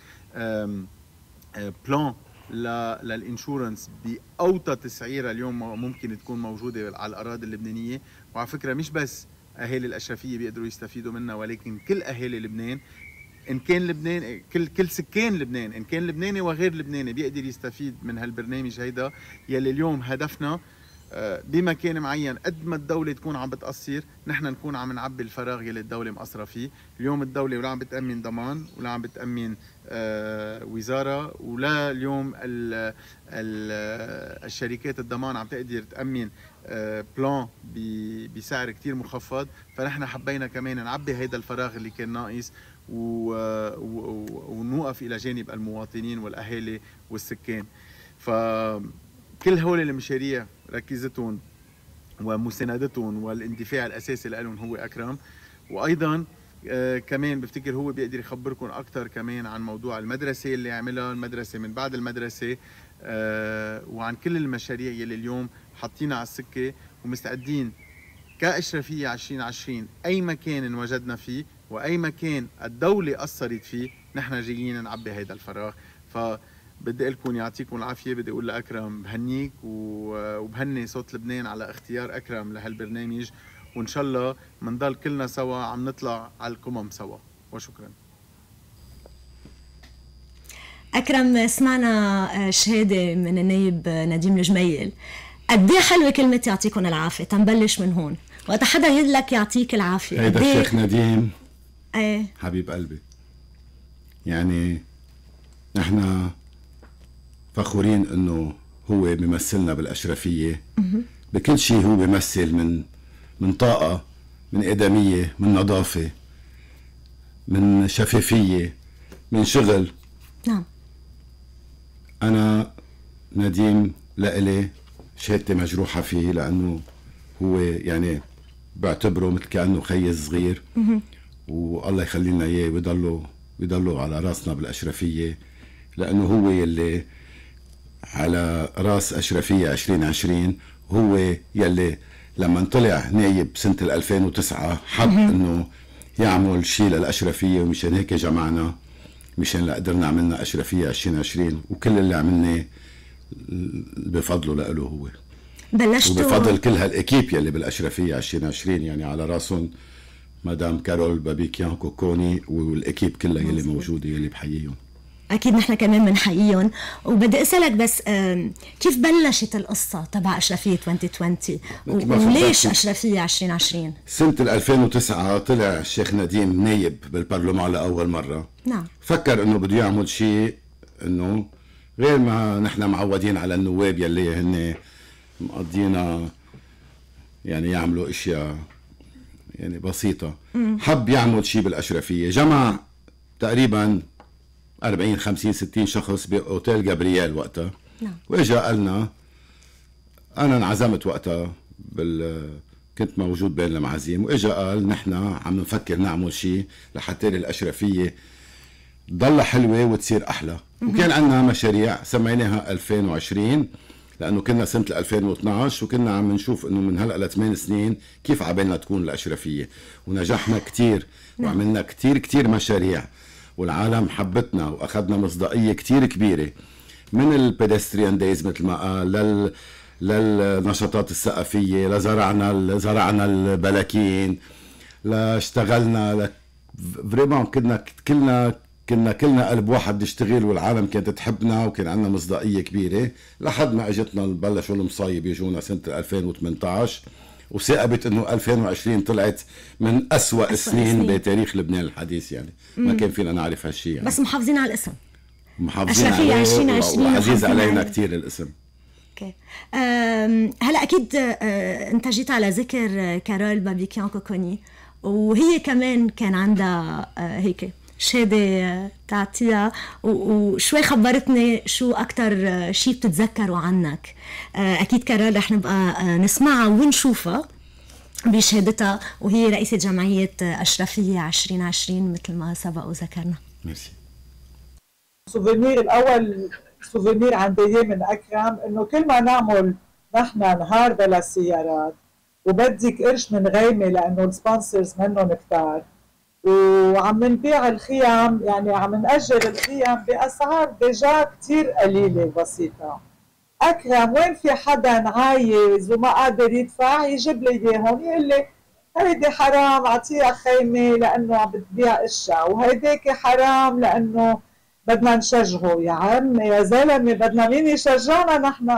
بلان للانشورنس باوطى تسعيره اليوم ممكن تكون موجوده على الاراضي اللبنانيه. وعلى فكره مش بس اهالي الاشرفيه بيقدروا يستفيدوا منها، ولكن كل اهالي لبنان، ان كان لبنان، كل كل سكان لبنان، ان كان لبناني وغير لبناني، بيقدر يستفيد من هالبرنامج هيدا يلي اليوم هدفنا بمكان معين قد ما الدولة تكون عم بتقصر نحن نكون عم نعبي الفراغ يلي الدولة مقصرة فيه. اليوم الدولة ولا عم بتأمن ضمان ولا عم بتأمن وزارة ولا اليوم ال ال الشركات الضمان عم تقدر تأمن بلان بسعر كتير مخفض. فنحن حبينا كمان نعبي هيدا الفراغ اللي كان ناقص ونوقف إلى جانب المواطنين والأهالي والسكان. فكل هول المشاريع ركيزتهم ومساندتهم والاندفاع الأساسي لهم هو أكرم. وأيضا آه كمان بفتكر هو بيقدر يخبركم أكثر كمان عن موضوع المدرسة اللي عملها، المدرسة من بعد المدرسة، آه وعن كل المشاريع يلي اليوم حاطينها على السكة ومستعدين كأشرفية عشرين عشرين أي مكان وجدنا فيه وأي مكان الدولة قصرت فيه نحن جايين نعبي هيدا الفراغ. فبدي لكم يعطيكم العافية. بدي أقول لأكرم بهنيك وبهني صوت لبنان على اختيار أكرم لهالبرنامج، وإن شاء الله منضل كلنا سوا عم نطلع على القمم سوا. وشكرا. أكرم، سمعنا شهادة من النايب نديم الجميل. قد ايه حلوة كلمة يعطيكم العافية. تنبلش من هون وقت حدا يقول لك يعطيك العافية. هيدا الشيخ نديم ايه حبيب قلبي، يعني نحن فخورين انه هو بيمثلنا بالاشرفيه بكل شيء. هو بيمثل من من طاقه، من ادميه، من نظافه، من شفافيه، من شغل. نعم. انا نديم لإلي شهادتي مجروحه فيه، لانه هو يعني بعتبره مثل كانه خي صغير، والله يخلي لنا اياه ويضلوا ويضلوا على راسنا بالاشرفيه، لانه هو يلي على راس اشرفيه عشرين عشرين. هو يلي لما طلع نايب سنه ألفين وتسعة حب انه يعمل شيء للاشرفيه، ومشان هيك جمعنا مشان لقدرنا عملنا اشرفيه عشرين عشرين، وكل اللي عملناه بفضله لإله هو. بلشتوا وبفضل كل هالاكيب يلي بالاشرفيه عشرين عشرين، يعني على راسهم مدام كارول بابيكيان كوكوني والاكيب كلها يلي موجوده يلي بحييهم. اكيد نحن كمان بنحييهم. وبدي اسالك بس كيف بلشت القصه تبع اشرفيه ألفين وعشرين وليش اشرفيه عشرين عشرين؟ سنه ألفين وتسعة طلع الشيخ نديم نايب بالبرلمان لاول مره. نعم. فكر انه بده يعمل شيء انه غير ما نحن معودين على النواب يلي هن مقضينا يعني يعملوا اشياء يعني بسيطه. مم. حب يعمل شيء بالاشرفيه، جمع تقريبا أربعين خمسين ستين شخص باوتيل جابرييل وقتها. نعم. واجا قالنا، انا انعزمت وقتها بال كنت موجود بين المعازيم، واجا قال نحن عم نفكر نعمل شيء لحتى الاشرفيه تضل حلوه وتصير احلى. وكان عندنا مشاريع سميناها ألفين وعشرين لانه كنا سنه ألفين واثنعش وكنا عم نشوف انه من هلا لثمان سنين كيف عبالنا تكون الاشرفيه، ونجحنا كتير وعملنا كتير كتير مشاريع، والعالم حبتنا واخذنا مصداقيه كتير كبيره، من البيدستريان دايز مثل ما قال لل للنشاطات الثقافيه، لزرعنا زرعنا البلاكين، لاشتغلنا ل... فريمون كنا كلنا كنا كلنا قلب واحد نشتغل، والعالم كانت تحبنا وكان عندنا مصداقيه كبيره، لحد ما اجتنا بلشوا المصايب يجونا سنه ألفين وثمانطعش، وثاقبت انه ألفين وعشرين طلعت من أسوأ السنين بتاريخ لبنان الحديث. يعني مم. ما كان فينا نعرف هالشيء يعني. بس محافظين على الاسم، محافظين عليه عشرين عشرين وعزيز علينا كتير الاسم. اوكي. هلا اكيد انت جيت على ذكر كارول بابيكيان كوكوني، وهي كمان كان عندها هيك شهادة تعطيها، وشوي خبرتني شو أكتر شي بتتذكروا عنك. أكيد كارول رح نبقى نسمعها ونشوفها بشهادتها، وهي رئيسة جمعية أشرفية عشرين عشرين مثل ما سبق وذكرنا. ميرسي. سوفينير الأول سوفينير عندي من أكرم إنه كل ما نعمل نحن نهار بلا سيارات وبدك قرش من غيمة لأنه السبونسرز منهم كتار، وعم نبيع الخيام، يعني عم نأجر الخيام بأسعار ديجا كتير قليلة بسيطة. أكرم وين في حدا عايز وما قادر يدفع يجيب لي إياهم، يقول لي هيدي حرام أعطيها خيمة لأنه عم بتبيع أشياء، وهيديك حرام لأنه بدنا نشجعه. يا عم يا زلمة بدنا مين يشجعنا نحن؟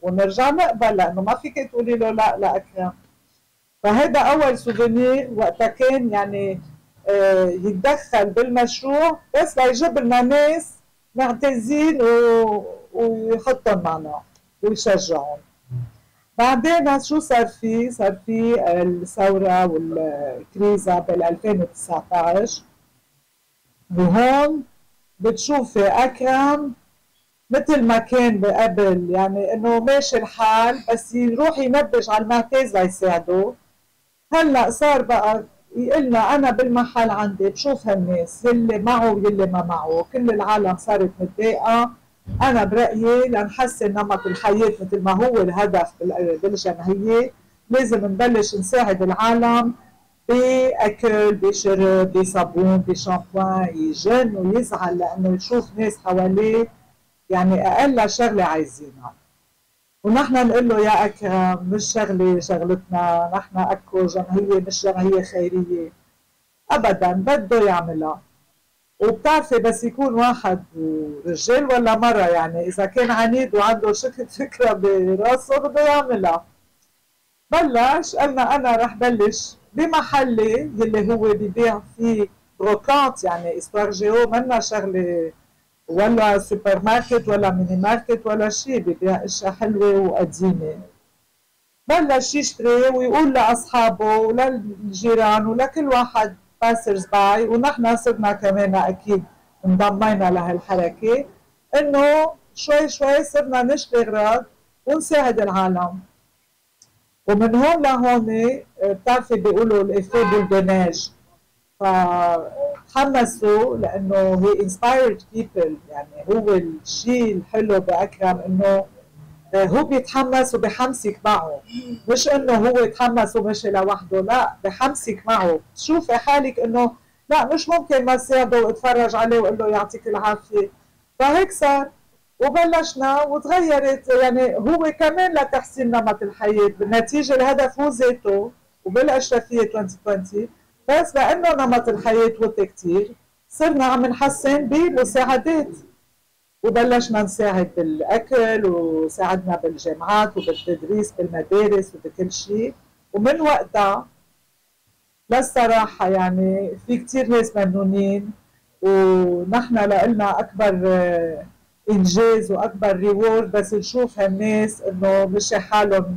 ونرجع نقبل، لانه ما فيك تقولي له لا لاكرم. فهذا اول سوفينير وقتها كان يعني آه يتدخل بالمشروع بس ليجيب لنا ناس معتزين ويحطهم معنا ويشجعهم. بعدين شو صار في؟ صار في الثورة والكريزة بال ألفين وتسعطعش، وهون بتشوفي أكرم مثل ما كان قبل، يعني إنه ماشي الحال بس يروح ينبش على المعتز ليساعده. هلا صار بقى يقلنا أنا بالمحل عندي بشوف هالناس يلي معه ويلي ما معه، كل العالم صارت متضايقة. أنا برأيي لنحسن نمط الحياة مثل ما هو الهدف بالجمعية، لازم نبلش نساعد العالم بأكل، بشرب، بصابون، بشامبوان، يجن ويزعل لأنه يشوف ناس حواليه يعني أقل شغلة عايزينها. ونحن نقول له يا أكرم مش شغلة شغلتنا، نحن أكو جمعية مش جمعية خيرية أبدا، بده يعملها. وبتعرفي بس يكون واحد رجال ولا مرة، يعني إذا كان عنيد وعنده شكل فكرة براسه بده يعملها. بلش قلنا أنا رح بلش بمحلي يلي هو ببيع فيه بروكانت، يعني استوار جيو منا شغلة ولا سوبر ماركت ولا ميني ماركت ولا شيء، ببيع اشياء حلوة وقديمة. بلش يشتري ويقول لأصحابه وللجيران ولكل واحد باسرز باي، ونحن صرنا كمان اكيد انضمينا لهالحركه، انه شوي شوي صرنا نشتري اغراض ونساعد العالم. ومن هون لهون بتعرفي بيقولوا الافيه بالدناج، فتحمسوا لانه هي انسبايرد بيبل. يعني هو الشيء الحلو باكرم انه هو بيتحمس وبحمسك معه، مش انه هو يتحمس ومشي لوحده، لا بحمسك معه، تشوفي حالك انه لا مش ممكن ما ساعده واتفرج عليه واقول له يعطيك العافيه. فهيك صار وبلشنا وتغيرت، يعني هو كمان لتحسين نمط الحياه، بالنتيجه الهدف هو ذاته وبالاشرفيه ألفين وعشرين، بس لانه نمط الحياه وطي كثير صرنا عم نحسن بمساعدات، وبلشنا نساعد بالاكل وساعدنا بالجامعات وبالتدريس بالمدارس وبكل شيء. ومن وقتها للصراحه يعني في كثير ناس ممنونين، ونحن لنا اكبر انجاز واكبر ريورد بس نشوف هالناس انه مشي حالهم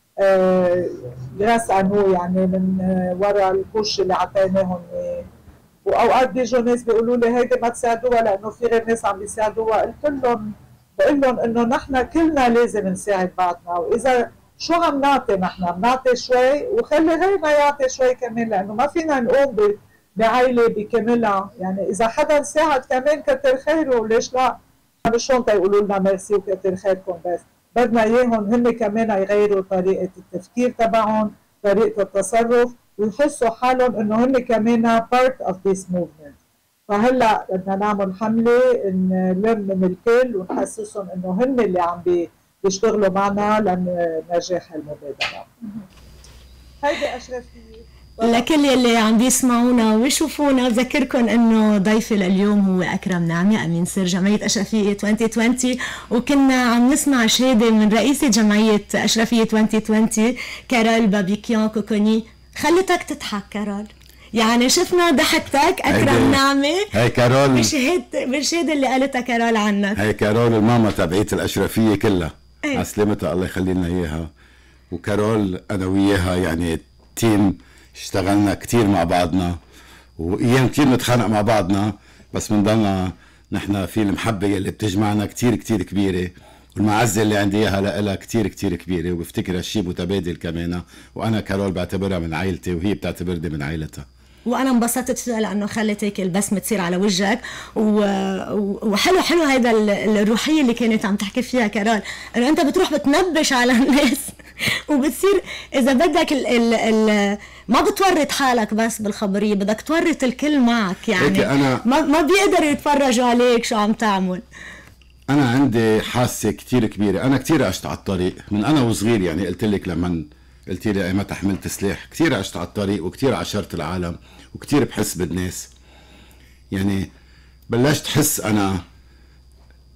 غراس عنو، يعني من وراء الكوش اللي عطيناهم. واوقات بيجوا ناس بيقولوا لي هيدي ما تساعدوها لانه في غير ناس عم بيساعدوها، قلت لهم بقول لهم انه نحن كلنا لازم نساعد بعضنا، واذا شو عم نعطي نحن بنعطي شوي وخلي غيرنا يعطي شوي كمان، لانه ما فينا نقوم بعائله بكاملها. يعني اذا حدا ساعد كمان كتر خيره، ليش لا؟ مش هون تيقولوا لنا ميرسي وكتر خيركم، بس بدنا اياهم هن كمان يغيروا طريقه التفكير تبعهم، طريقه التصرف، ويحسوا حالهم انه هن كمان part of this movement. فهلا بدنا نعمل حمله نلم من الكل ونحسسهم انه هن اللي عم بيشتغلوا معنا لنجاح المبادره. هيدي اشرفيه لكل يلي عم بيسمعونا ويشوفونا. بذكركم انه ضيفي لليوم هو اكرم نعمه، امين سر جمعيه اشرفيه ألفين وعشرين، وكنا عم نسمع شهاده من رئيسه جمعيه اشرفيه ألفين وعشرين كارول بابيكيان كوكوني. خلتك تضحك كارول، يعني شفنا ضحكتك اكرم نعمه. هي كارول بالشهاده بالشهاده اللي قالتها كارول عنك. هي كارول الماما تبعيت الاشرفيه كلها، عسلمتها الله يخلي لنا اياها. وكارول انا وياها يعني تيم، اشتغلنا كتير مع بعضنا، وايام كتير نتخانق مع بعضنا، بس بنضلنا نحن في المحبه اللي بتجمعنا كتير كتير كبيره، والمعزه اللي عندي اياها لها كتير كتير كبيره، وبفتكر هالشيء متبادل كمان. وانا كارول بعتبرها من عائلتي وهي بتعتبرني من عائلتها. وانا انبسطت فيها لانه خلت هيك البسمه تصير على وجهك، و... وحلو حلو هيدا الروحيه اللي كانت عم تحكي فيها كارول، انه انت بتروح بتنبش على الناس وبتصير اذا بدك ال... ال... ال... ما بتورط حالك بس بالخبريه، بدك تورط الكل معك، يعني أنا ما ما بيقدروا يتفرجوا عليك شو عم تعمل. انا عندي حاسه كتير كبيره، انا كتير عشت على الطريق من انا وصغير، يعني قلت لك لما قلت لي ايمتى حملت سلاح، كتير عشت على الطريق وكتير عشرت العالم وكتير بحس بالناس. يعني بلشت حس انا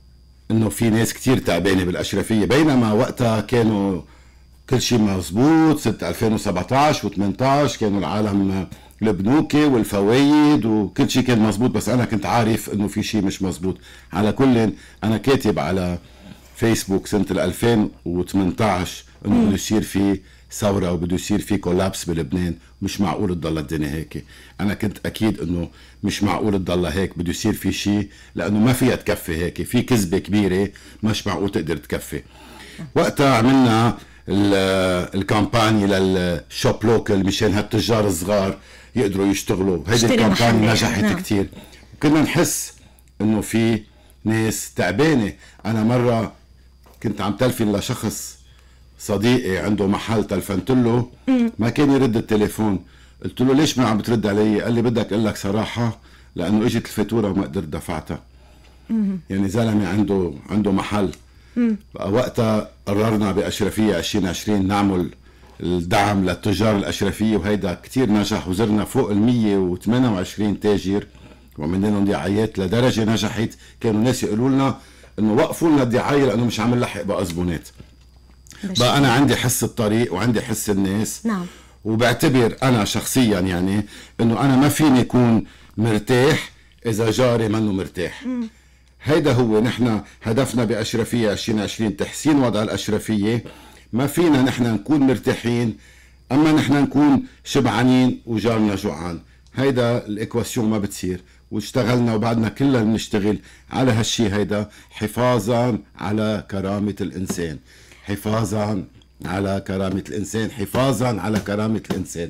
انه في ناس كتير تعبانه بالاشرفيه، بينما وقتها كانوا كل شيء مزبوط. سنه ألفين وسبعطعش و18 كانوا العالم البنوكي والفوايد وكل شيء كان مزبوط، بس انا كنت عارف انه في شيء مش مزبوط. على كل انا كاتب على فيسبوك سنه ألفين وثمانطعش انه بده يصير في ثوره وبده يصير في كولابس بلبنان، مش معقول تضل الدنيا هيك. انا كنت اكيد انه مش معقول تضل هيك، بده يصير في شيء، لانه ما فيها تكفي هيك، في كذبه كبيره مش معقول تقدر تكفي. وقتها عملنا الكامباني للشوب لوكال مشان هالتجار الصغار يقدروا يشتغلوا. هيدي الكامباني نجحت نعم. كتير، وكنا نحس انه في ناس تعبانه. انا مره كنت عم تلفن لشخص صديقي عنده محل، تلفنت له ما كان يرد التليفون. قلت له ليش ما عم بترد علي؟ قال لي بدك اقول لك صراحه لانه اجت الفاتوره وما قدرت دفعتها. يعني زلمه عنده عنده محل. بقى وقتها قررنا باشرفيه عشرين عشرين نعمل الدعم للتجار الاشرفيه، وهيدا كتير نجح، وزرنا فوق ال مية وثمانية وعشرين تاجر وعملنا لهم دعايات لدرجه نجحت كانوا الناس يقولوا لنا انه وقفوا لنا الدعايه لانه مش عم نلحق بقى زبونات. بقى انا عندي حس الطريق وعندي حس الناس. نعم. وبعتبر انا شخصيا يعني انه انا ما فيني اكون مرتاح اذا جاري منه مرتاح. مم. هيدا هو نحن هدفنا باشرفيه عشرين عشرين، تحسين وضع الاشرفيه. ما فينا نحن نكون مرتاحين اما نحن نكون شبعانين وجارنا جوعان. هيدا الايكواسيون ما بتصير، واشتغلنا وبعدنا كلنا بنشتغل على هالشي هيدا، حفاظا على كرامه الانسان، حفاظا على كرامه الانسان، حفاظا على كرامه الانسان.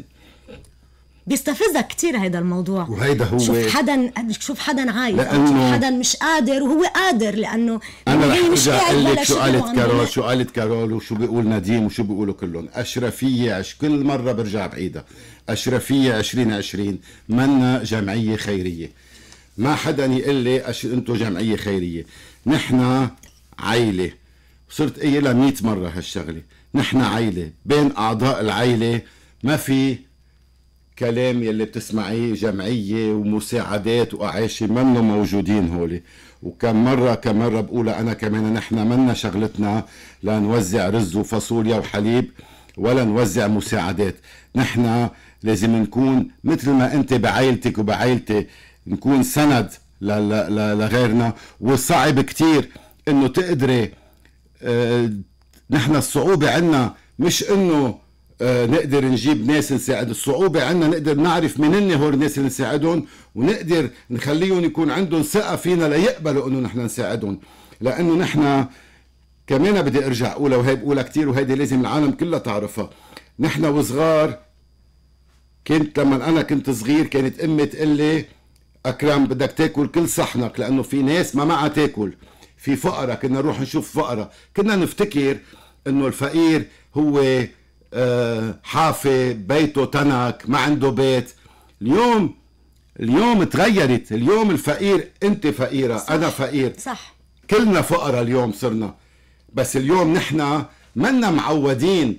بيستفزك كتير هيدا الموضوع، وهيدا هو شوف حدا شوف حدا عايز، لأنه حدا مش قادر وهو قادر، لانه انا رح مش ارجع اقول لك شو قالت كارول، شو قالت كارول وشو بيقول نديم وشو بيقولوا كلهم. اشرفيه عش كل مره برجع بعيدها، اشرفيه عشرين عشرين منا جمعيه خيريه. ما حدا يقول لي أش... انتم جمعيه خيريه، نحن عائله. صرت قايلها مية مره هالشغله، نحن عائله، بين اعضاء العائله ما في كلام يلي بتسمعيه جمعية ومساعدات وأعاشي، منه موجودين هولي. وكم مرة كم مرة بقولها أنا كمان، نحن منا شغلتنا لا نوزع رز وفاصوليا وحليب ولا نوزع مساعدات. نحن لازم نكون مثل ما أنت بعائلتك وبعائلتي، نكون سند لغيرنا. وصعب كتير إنه تقدري اه نحن الصعوبة عنا مش إنه آه نقدر نجيب ناس نساعد، الصعوبة عنا نقدر نعرف منين هول الناس اللي نساعدهم، ونقدر نخليهم يكون عندهم ثقة فينا ليقبلوا انه نحن نساعدهم. لانه نحن كمان بدي ارجع اقولها، وهي بقولها كتير وهيدي لازم العالم كلها تعرفها. نحن وصغار كنت لما انا كنت صغير كانت امي تقول لي اكرم بدك تاكل كل صحنك، لانه في ناس ما معها تاكل، في فقراء. كنا نروح نشوف فقراء، كنا نفتكر انه الفقير هو حافي بيته تنك ما عنده بيت. اليوم اليوم تغيرت، اليوم الفقير انت فقيرة صح. انا فقير صح، كلنا فقراء اليوم صرنا. بس اليوم نحن منا معودين،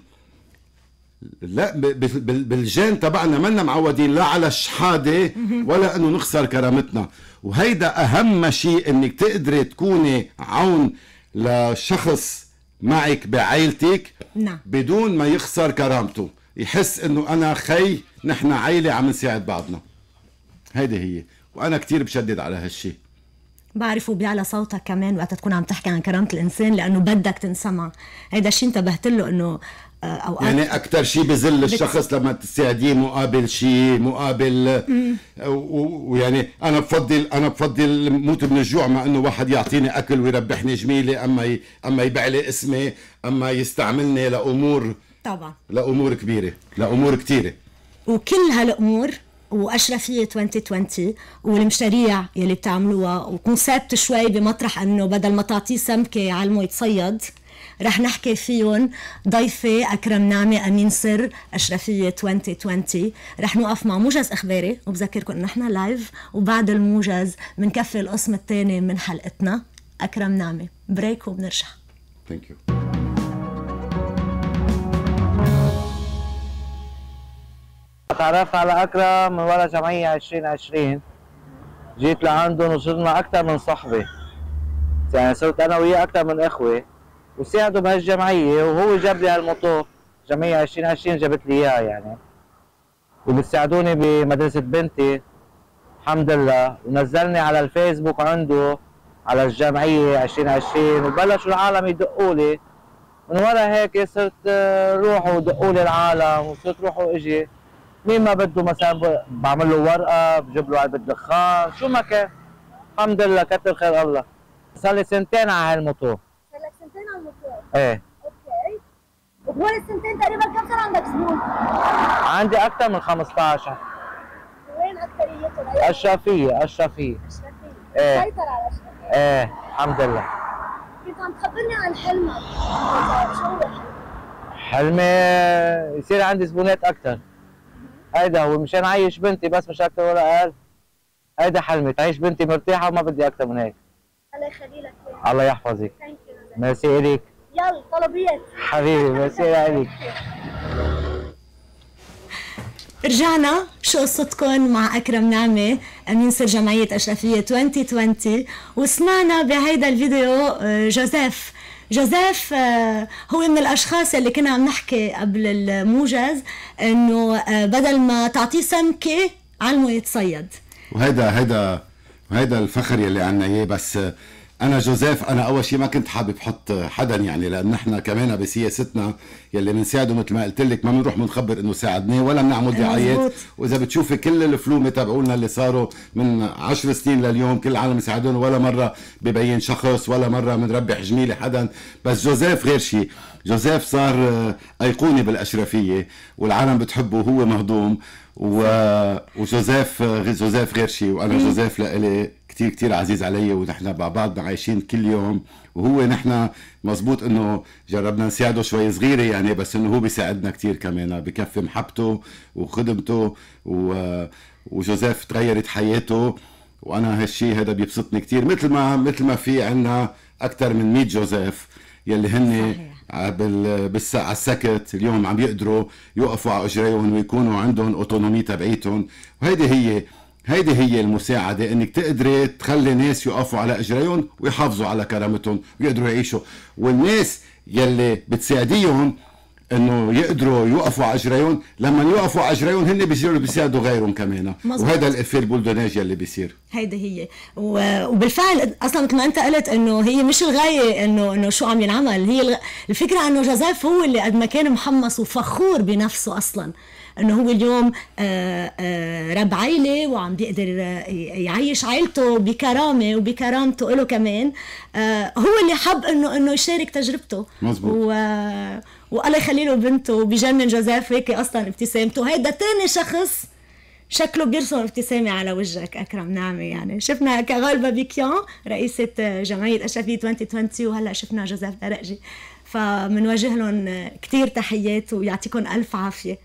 لا بالجين تبعنا منا معودين لا على الشحادة ولا انه نخسر كرامتنا. وهيدا اهم شيء، انك تقدري تكوني عون لشخص معك بعائلتك نعم. بدون ما يخسر كرامته، يحس انه انا خي، نحن عائلة عم نساعد بعضنا. هيدي هي، وانا كتير بشدد على هالشي. بعرف وبيعلى صوتك كمان وقت تكون عم تحكي عن كرامة الانسان، لانه بدك تنسمع. هيدا الشيء انتبهت له، انه اوقات يعني اكثر شيء بذل الشخص لما تساعديه مقابل شيء مقابل. ويعني انا بفضل انا بفضل موت من الجوع ما انه واحد يعطيني اكل ويربحني جميله، اما ي... اما يبيع لي اسمي، اما يستعملني لامور طبعا لامور كبيره، لامور كثيره. وكل هالامور واشرفيه عشرين عشرين والمشاريع يلي بتعملوها وكونسبت شوي بمطرح انه بدل ما تعطيه سمكه علمه يتصيد، رح نحكي فيهم ضيفي أكرم نعمة أمين سر أشرفية عشرين عشرين. رح نوقف مع موجز إخباري، وبذكركم إنه نحن لايف، وبعد الموجز بنكفي القسم الثاني من حلقتنا. أكرم نعمة، بريك وبنرجع. Thank you. تعرفت على أكرم من ورا جمعية عشرين عشرين، جيت لعندهم وصرنا أكثر من صحبة. يعني صرت انا وياه اكثر من اخوه وساعدوا بهالجمعيه، وهو جاب لي هالموتور. جمعيه عشرين عشرين جابت لي اياه يعني، وبتساعدوني بمدرسه بنتي الحمد لله. ونزلني على الفيسبوك عنده على الجمعيه عشرين عشرين، وبلشوا العالم يدقوا لي. من ورا هيك صرت روحوا ودقوا لي العالم، وصرت روح واجي. مين ما بده مثلا بعمل له ورقه، بجيب له علبه دخان، شو ما كان. الحمد لله كتر خير الله. صار لي سنتين على هالموتور. صار لك سنتين على الموتور؟ ايه. اوكي. وبهول السنتين تقريبا كم صار عندك زبون؟ عندي اكثر من خمسطعش. وين اكثريتهم؟ اشرفيه اشرفيه. اشرفيه. ايه. مسيطر على اشرفيه. ايه الحمد لله. كنت عم تخبرني عن حلمك. شو هو حلمك؟ حلمي يصير عندي زبونات اكثر. هيدا هو، مشان اعيش بنتي بس، مش اكثر ولا اقل. هيدا حلمي، تعيش بنتي مرتاحه وما بدي اكثر من هيك. الله يخلي لك اياه. الله يحفظك. ميرسي اليك. يلا طلبيات. حبيبي ميرسي اليك. رجعنا. شو قصتكم مع أكرم نعمة أمين سر جمعية أشرفية ألفين وعشرين، وسمعنا بهيدا الفيديو جوزيف. جوزيف هو من الأشخاص اللي كنا عم نحكي قبل الموجز إنه بدل ما تعطيه سمكة علمه يتصيد. وهيدا هيدا وهيدا الفخر يلي عنا اياه. بس انا جوزيف، انا اول شيء ما كنت حابب حط حدا يعني، لان نحن كمان بسياستنا يلي بنساعده مثل ما قلت لك ما بنروح بنخبر انه ساعدناه ولا بنعمل دعايات. واذا بتشوفي كل الفلومه تبعولنا اللي صاروا من عشر سنين لليوم كل العالم يساعدونا، ولا مره ببين شخص ولا مره بنربح جميله حدا. بس جوزيف غير شيء. جوزيف صار ايقوني بالاشرفيه والعالم بتحبه وهو مهضوم. و... وجوزيف جوزيف غير شيء. وانا جوزيف لإلي كتير كتير عزيز علي، ونحن مع بعض عايشين كل يوم. وهو نحن مزبوط انه جربنا نساعده شوي صغيره يعني، بس انه هو بيساعدنا كتير كمان، بكفي محبته وخدمته. و... وجوزيف تغيرت حياته، وانا هالشيء هذا بيبسطني كتير. مثل ما مثل ما في عنا اكثر من مية جوزيف يلي هن بال... بالس... على السكت اليوم عم يقدروا يوقفوا على اجريهم ويكونوا عندهم اوتونومي تبعيتهم. وهيدي هي هيدي هي المساعدة، انك تقدري تخلي ناس يقفوا على اجريهم ويحافظوا على كرامتهم ويقدروا يعيشوا. والناس يلي بتساعديهم انه يقدروا يوقفوا على اجريهم، لما يوقفوا على اجريهم هن بيصيروا بيساعدوا غيرهم كمان. وهذا الافيه البولدوناج يلي بيصير. هيدي هي. وبالفعل اصلا مثل ما انت قلت انه هي مش الغايه انه انه شو عم ينعمل، هي الفكره انه جوزيف هو اللي قد ما كان محمص وفخور بنفسه اصلا انه هو اليوم آآ آآ رب عائله وعم بيقدر يعيش عائلته بكرامه وبكرامته له كمان. هو اللي حب انه انه يشارك تجربته. مزبوط. و... والله يخلي له بنته. بجنن جوزيف هيك اصلا ابتسامته. هيدا تاني شخص شكله بيرسم ابتسامه على وجهك أكرم نعمة. يعني شفنا كارول بابيكيان رئيسة جمعية أشرفية ألفين وعشرين، وهلا شفنا جوزيف درقجي. فمنوجه لهم كتير تحيات ويعطيكم ألف عافية.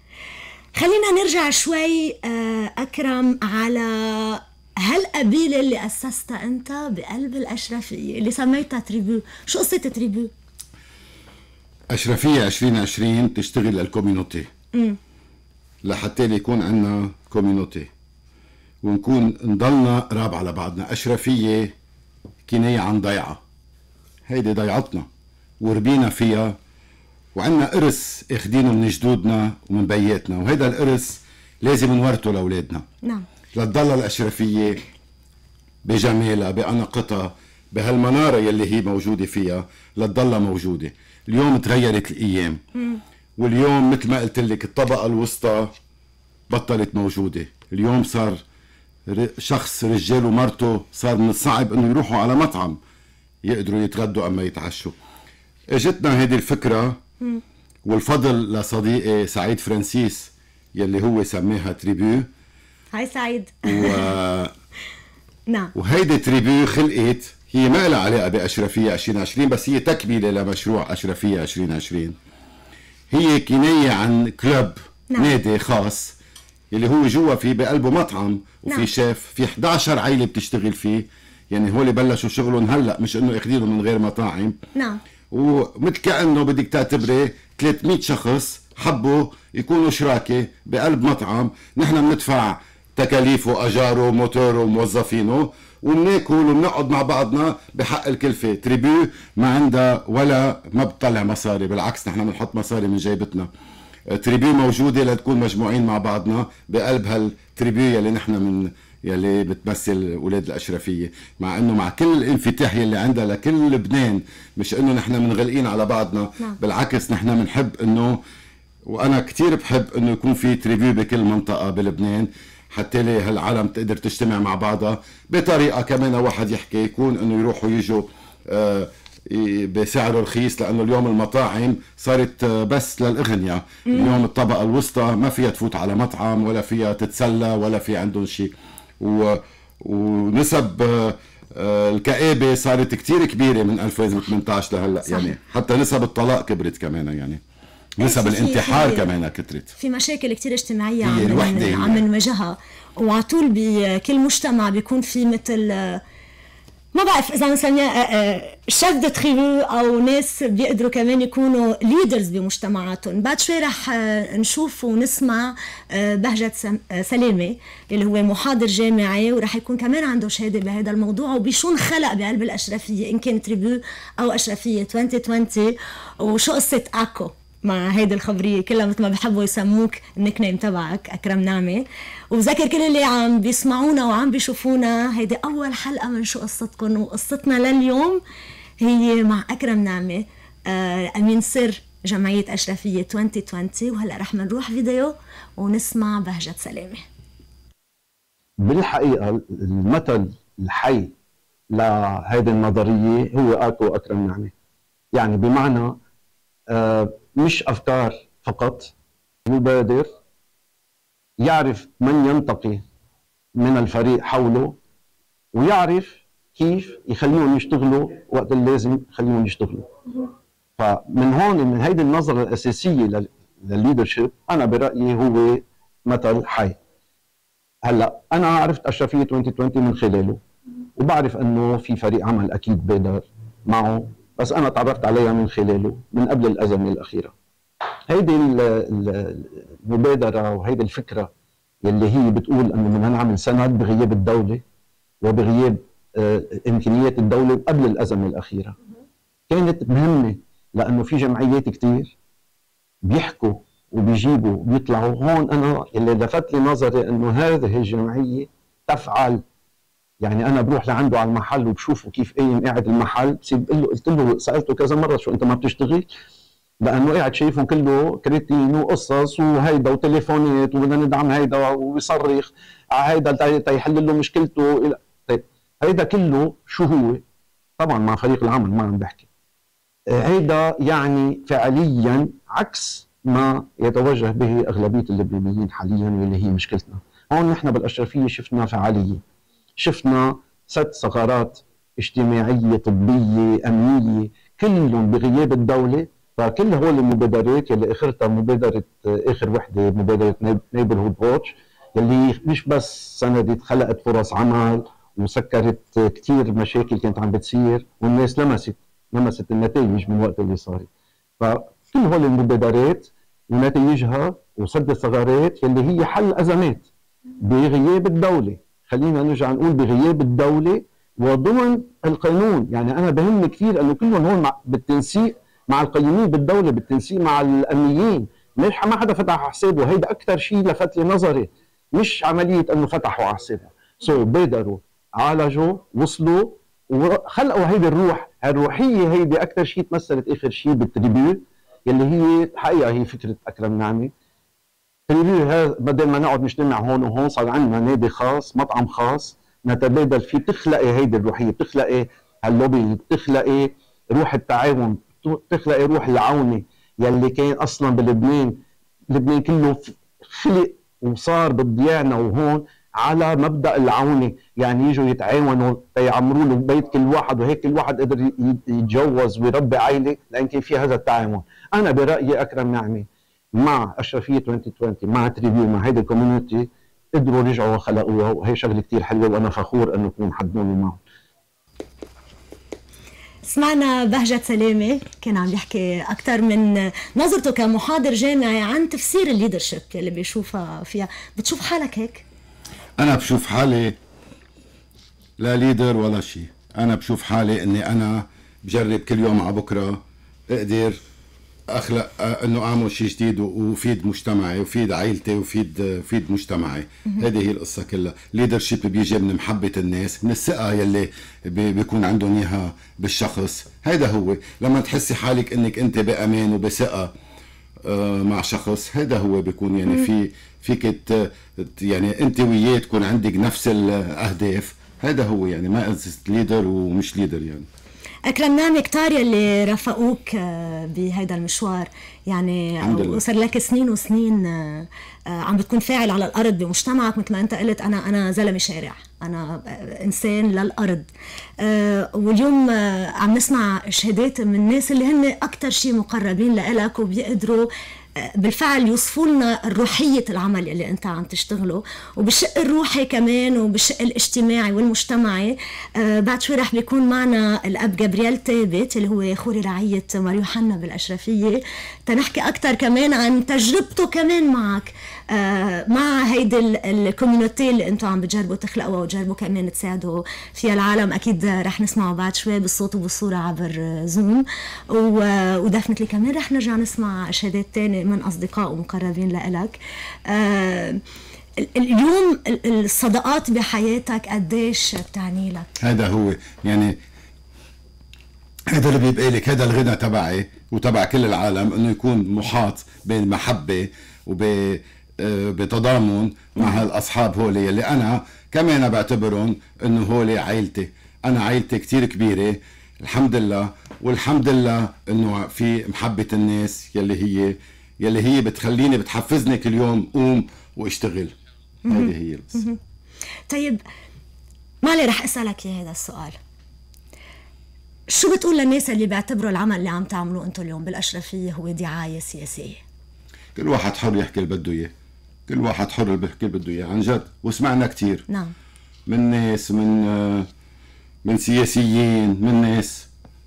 خلينا نرجع شوي أكرم على هالقبيلة اللي أسستها أنت بقلب الأشرفية اللي سميتها تريبو. شو قصة تريبو؟ أشرفية عشرين عشرين تشتغل للكوميونتي لحتى يكون عندنا كوميونتي ونكون نضلنا قراب على بعضنا. أشرفية كناية عن ضيعة، هيدي ضيعتنا وربينا فيها وعندنا إرث اخدينه من جدودنا ومن بياتنا، وهيدا الإرث لازم نورثه لأولادنا. نعم. لتضل الأشرفية بجمالها بأناقتها بهالمنارة يلي هي موجودة فيها لتضلها موجودة. اليوم تغيرت الأيام م. واليوم مثل ما قلت لك الطبقة الوسطى بطلت موجودة. اليوم صار شخص رجال ومرته صار من الصعب انه يروحوا على مطعم يقدروا يتغدوا اما يتعشوا. اجتنا هذه الفكرة م. والفضل لصديقي سعيد فرانسيس يلي هو سماها تريبو. هاي سعيد. و... نعم. وهيدي تريبو خلقت، هي ما لها علاقة بأشرفية عشرين عشرين بس هي تكملة لمشروع أشرفية عشرين عشرين. هي كناية عن كلوب. نعم. نادي خاص يلي هو جوا فيه بقلبه مطعم وفي نعم. شيف، في إحدى عشرة عائلة بتشتغل فيه. يعني هول بلشوا شغلهم هلا، مش انه اخذينهم من غير مطاعم. نعم. ومثل كأنه بدك تعتبري ثلاثمية شخص حبوا يكونوا شراكة بقلب مطعم. نحن بندفع تكاليفه واجاره وموتوره وموظفينه، وبناكل وبنقعد مع بعضنا بحق الكلفه. تريبيو ما عندها ولا ما بتطلع مصاري، بالعكس نحن بنحط مصاري من جيبتنا. تريبيو موجوده لتكون مجموعين مع بعضنا بقلب هالتريبيو يلي نحن من يلي بتمثل اولاد الاشرفيه، مع انه مع كل الانفتاح يلي عندها لكل لبنان، مش انه نحن منغلقين على بعضنا، نعم. بالعكس نحن بنحب انه، وانا كتير بحب انه يكون في تريبيو بكل منطقه بلبنان، حتى لي هالعالم تقدر تجتمع مع بعضها بطريقه كمان واحد يحكي يكون انه يروحوا يجوا آه بسعر رخيص، لانه اليوم المطاعم صارت بس للاغنياء. اليوم الطبقه الوسطى ما فيها تفوت على مطعم ولا فيها تتسلى ولا في عندهم شيء، و... ونسب الكآبه صارت كتير كبيره من ألفين وثمانية عشر لهلا، يعني حتى نسب الطلاق كبرت كمان، يعني نسب الانتحار كمان كترت. في مشاكل كتير اجتماعيه عم عم نواجهها، وعلى طول بكل مجتمع بيكون في مثل ما بعرف اذا نسميها شيف دو تريبو او ناس بيقدروا كمان يكونوا ليدرز بمجتمعاتهم. بعد شوي رح نشوف ونسمع بهجت سلامه اللي هو محاضر جامعي، ورح يكون كمان عنده شهاده بهذا الموضوع وبشون خلق بقلب الاشرفيه ان كان تريبو او اشرفيه ألفين وعشرين. وشو قصه اكو مع هيدي الخبريه كلها مثل ما بحبوا يسموك النيك نيم تبعك اكرم نعمه. وبذكر كل اللي عم بيسمعونا وعم بيشوفونا، هيدي اول حلقه من شو قصتكم، وقصتنا لليوم هي مع اكرم نعمه آه امين سر جمعيه اشرفيه ألفين وعشرين. وهلا رح نروح فيديو ونسمع بهجت سلامه. بالحقيقه المثل الحي لهيدي النظريه هو اكو اكرم نعمه، يعني بمعنى آه مش أفكار فقط، مبادر يعرف من ينتقي من الفريق حوله ويعرف كيف يخليهم يشتغلوا وقت اللازم يخليهم يشتغلوا. فمن هون من هيدي النظرة الأساسية للليدرشيب أنا برأيي هو مثل حي. هلا أنا عرفت أشرفية ألفين وعشرين من خلاله، وبعرف أنه في فريق عمل أكيد بادر معه، بس أنا تعرفت عليها من خلاله من قبل الأزمة الأخيرة. هيدي المبادرة وهيدي الفكرة يلي هي بتقول أنه بدنا نعمل سند بغياب الدولة وبغياب آه إمكانيات الدولة قبل الأزمة الأخيرة، كانت مهمة لأنه في جمعيات كتير بيحكوا وبيجيبوا وبيطلعوا. هون أنا يلي لفت لي نظري أنه هذه الجمعية تفعل، يعني انا بروح لعنده على المحل وبشوفه كيف قايم قاعد المحل، بصير بقول له، قلت له سالته كذا مره شو انت ما بتشتغل؟ لانه قاعد شايفهم كله كريتين وقصص وهيدا وتليفونات وبدنا ندعم هيدا ويصرخ على هيدا تيحل له مشكلته. طيب هيدا كله شو هو؟ طبعا مع فريق العمل ما عم بحكي. هيدا يعني فعليا عكس ما يتوجه به اغلبيه اللبنانيين حاليا واللي هي مشكلتنا. هون نحن بالاشرفيه شفنا فعاليه، شفنا ست ثغرات اجتماعية طبية أمنية كلهم بغياب الدولة. فكل هول المبادرات يلي اخرتها مبادرة اخر وحدة مبادرة نيبرهود ووتش يلي مش بس سندت خلقت فرص عمل وسكرت كتير مشاكل كانت عم بتصير، والناس لمست لمست النتائج من وقت اللي صارت. فكل هول المبادرات ونتائجها وسد الثغرات يلي هي حل أزمات بغياب الدولة. خلينا نرجع نقول بغياب الدولة وضمن القانون. يعني أنا بهمني كثير أنه كلهم هون بالتنسيق مع القيمين بالدولة، بالتنسيق مع الأمنيين، مش ما حدا فتح حسابه. هيدا أكثر شيء لفت لي نظري، مش عملية أنه فتحوا على حسابه. سو بادروا، عالجوا، وصلوا وخلقوا هيدي الروح. هالروحية هيدي أكثر شيء تمثلت آخر شيء بالتريبيو يلي هي الحقيقة هي فكرة أكرم نعمة. التريبيو هذا بدل ما نقعد نجتمع هون وهون صار عندنا نادي خاص، مطعم خاص نتبادل فيه، بتخلقي هيدي الروحيه، بتخلقي هاللوبي، بتخلقي روح التعاون، بتخلقي روح العونه يلي كان اصلا بلبنان. لبنان كله خلق وصار بالديانه وهون على مبدا العونه، يعني يجوا يتعاونوا تيعمروا له بيت كل واحد، وهيك كل واحد قدر يتجوز ويربي عائله لان كان في هذا التعاون. انا برايي اكرم نعمه مع اشرفيه ألفين وعشرين مع تريبيو مع هيدي الكوميونتي قدروا رجعوا وخلقوها، وهي شغله كثير حلوه وانا فخور انه اكون حضنوني معهم. سمعنا بهجت سلامه كان عم يحكي اكثر من نظرته كمحاضر جامعي عن تفسير الليدرشيب اللي بيشوفها فيها. بتشوف حالك هيك؟ انا بشوف حالي لا ليدر ولا شيء. انا بشوف حالي اني انا بجرب كل يوم على بكره اقدر اخلق انه اعمل شيء جديد وفيد مجتمعي وفيد عائلتي وفيد فيد مجتمعي. هذه هي القصه كلها. ليدرشيب بيجي من محبه الناس، من الثقه يلي بيكون عندهم اياها بالشخص. هذا هو لما تحسي حالك انك انت بامان وبثقه مع شخص، هذا هو بيكون يعني في فيك يعني انت وياه تكون عندك نفس الاهداف. هذا هو يعني ما قصة ليدر ومش ليدر. يعني أكرم نعمة كتار يلي رافقوك بهيدا المشوار، يعني وصار لك سنين وسنين عم بتكون فاعل على الأرض بمجتمعك. مثل ما أنت قلت أنا أنا زلمة شارع، أنا إنسان للأرض. واليوم عم نسمع شهادات من الناس اللي هن أكتر شيء مقربين لإلك وبيقدروا بالفعل يوصفوا لنا روحية العمل اللي انت عم تشتغله، وبالشق الروحي كمان وبالشق الاجتماعي والمجتمعي. آه بعد شوي رح بيكون معنا الاب جابرييل ثابت اللي هو خوري رعية مار يوحنا بالاشرفية، تنحكي اكثر كمان عن تجربته كمان معك آه مع هيدي الكوميونيتي اللي انتم عم بتجربوا تخلقوها وتجربوا كمان تساعدوا فيها العالم. اكيد رح نسمعه بعد شوي بالصوت وبالصورة عبر زوم، ودفنتلي كمان رح نرجع نسمع شهادات تانية من أصدقاء ومقربين لإلك. آه اليوم الصداقات بحياتك قديش بتعني لك؟ هذا هو يعني هذا اللي بيبقى لك، هذا الغنى تبعي وتبع كل العالم، انه يكون محاط بالمحبة وبتضامن مع هالاصحاب هولي اللي انا كمان بعتبرهم انه هولي عائلتي. انا عائلتي كتير كبيرة الحمد لله، والحمد لله انه في محبة الناس يلي هي يلي هي بتخليني بتحفزني كل يوم قوم واشتغل. هذه هي القصة. طيب مالي رح اسألك يا هذا السؤال، شو بتقول للناس اللي بيعتبروا العمل اللي عم تعملوه انتم اليوم بالاشرفية هو دعاية سياسية؟ كل واحد حر يحكي اللي بده اياه، كل واحد حر بيحكي اللي بده اياه عن جد. وسمعنا كتير نعم من ناس، من من سياسيين، من ناس.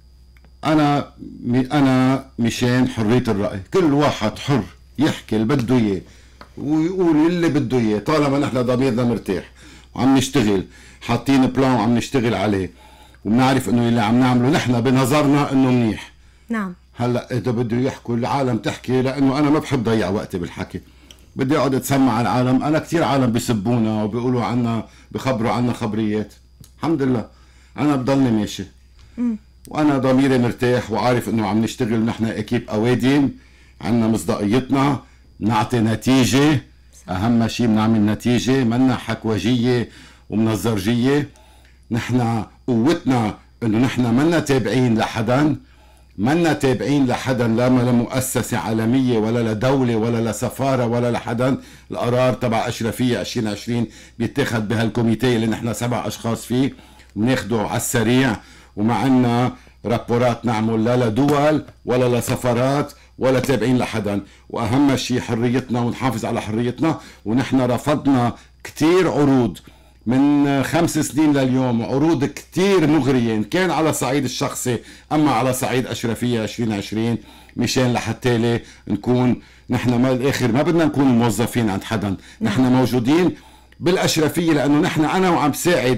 انا انا مشان حريه الراي، كل واحد حر يحكي اللي بده اياه ويقول اللي بده اياه طالما نحن ضميرنا مرتاح وعم نشتغل حاطين بلان وعم نشتغل عليه وبنعرف انه اللي عم نعمله نحن بنظرنا انه منيح. نعم. هلا اذا بده يحكوا العالم تحكي، لانه انا ما بحب ضيع وقتي بالحكي، بدي اقعد اتسمع على العالم. انا كثير عالم بيسبونا وبيقولوا عنا بخبروا عنا خبريات. الحمد لله انا بضلني ماشي م. وانا ضميري مرتاح وعارف انه عم نشتغل نحن اكيب قوادم، عنا مصداقيتنا، نعطي نتيجه. اهم شيء بنعمل نتيجه، منا حكوجيه ومنظرجيه. نحن قوتنا انه نحن منا تابعين لحدا، منا تابعين لحدا، لا لمؤسسه عالميه ولا لدوله ولا لسفاره ولا لحدا. القرار تبع اشرفيه عشرين عشرين بيتاخذ بهالكوميتي اللي نحن سبع اشخاص فيه، بناخده على السريع وما عنا رابورات نعمل لا لدول ولا لسفارات ولا تابعين لحدا. واهم شيء حريتنا ونحافظ على حريتنا. ونحن رفضنا كتير عروض من خمس سنين لليوم، عروض كتير مغرية إن كان على صعيد الشخصي أما على صعيد أشرفية عشرين عشرين، مشان لحتى نكون نحن ما الآخر ما بدنا نكون موظفين عند حدا. نحن موجودين بالأشرفية لأنه نحن أنا وعم بساعد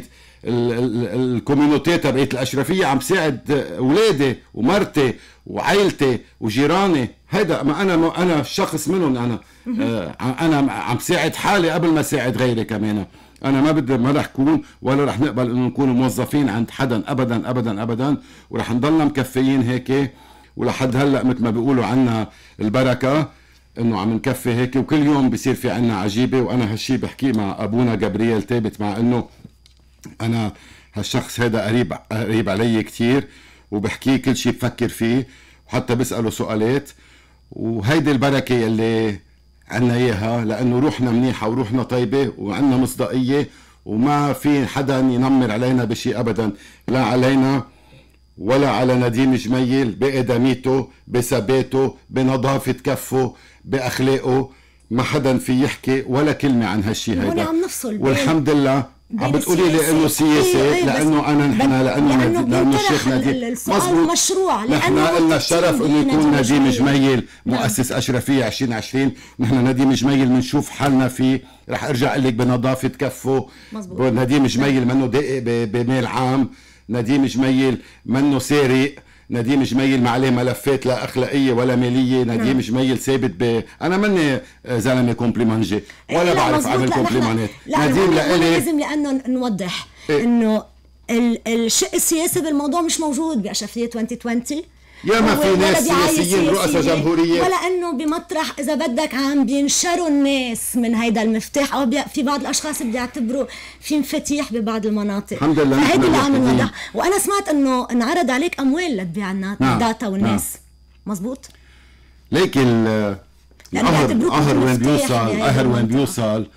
الكوميونيتي تبعت الاشرفيه، عم ساعد اولادي ومرتي وعائلتي وجيراني. هذا ما انا انا شخص منهم. انا آه انا عم ساعد حالي قبل ما ساعد غيري كمان. انا ما بدي ما رح كون ولا رح نقبل انه نكون موظفين عند حدا ابدا ابدا ابدا، ورح نضلنا مكفيين هيك. ولحد هلا مثل ما بيقولوا عنا البركه انه عم نكفي هيك، وكل يوم بصير في عنا عجيبه. وانا هالشي بحكيه مع ابونا جابرييل ثابت، مع انه انا هالشخص هذا قريب قريب علي كتير وبحكيه كل شيء بفكر فيه وحتى بسأله سؤالات. وهيدي البركة اللي عنا اياها، لانه روحنا منيحة وروحنا طيبة وعنا مصداقية وما في حدا ينمر علينا بشيء ابدا، لا علينا ولا على نديم جميل، بإدميته، بثباته، بنظافة كفه، بأخلاقه. ما حدا في يحكي ولا كلمة عن هالشي هيدا. والحمد لله عم بتقولي لي انه سياسه إيه إيه لانه انا نحن لانه لانه, لأنه الشيخ نديم السؤال مشروع. نحن قلنا الشرف انه يكون نديم جميل مؤسس اشرفيه عشرين عشرين. نحن نديم جميل بنشوف حالنا فيه. رح ارجع اقول لك بنظافه كفه. مزبوط. نديم جميل منه دقق بميل عام. نديم جميل منه سارق. نديم جميل ما عليه ملفات لا اخلاقيه ولا ماليه. نديم نعم. جميل ثابت ب انا ماني زلمه كومبليمانجي ولا بعرف اعمل كومبليمانات. نديم لإلي لازم لانه نوضح إيه؟ انه الشق السياسي بالموضوع مش موجود باشرفيه عشرين عشرين. يا ما في ناس سياسيين رؤساء جمهورية ولا انه بمطرح اذا بدك عم بينشروا الناس من هيدا المفتاح او في بعض الاشخاص بيعتبروا في مفاتيح ببعض المناطق. الحمد لله. هيدي اللي عم نوضح. وانا سمعت انه انعرض عليك اموال لتبيع لنا نعم. داتا والناس نعم. مزبوط. ليك القهر قهر وين بيوصل قهر وين بيوصل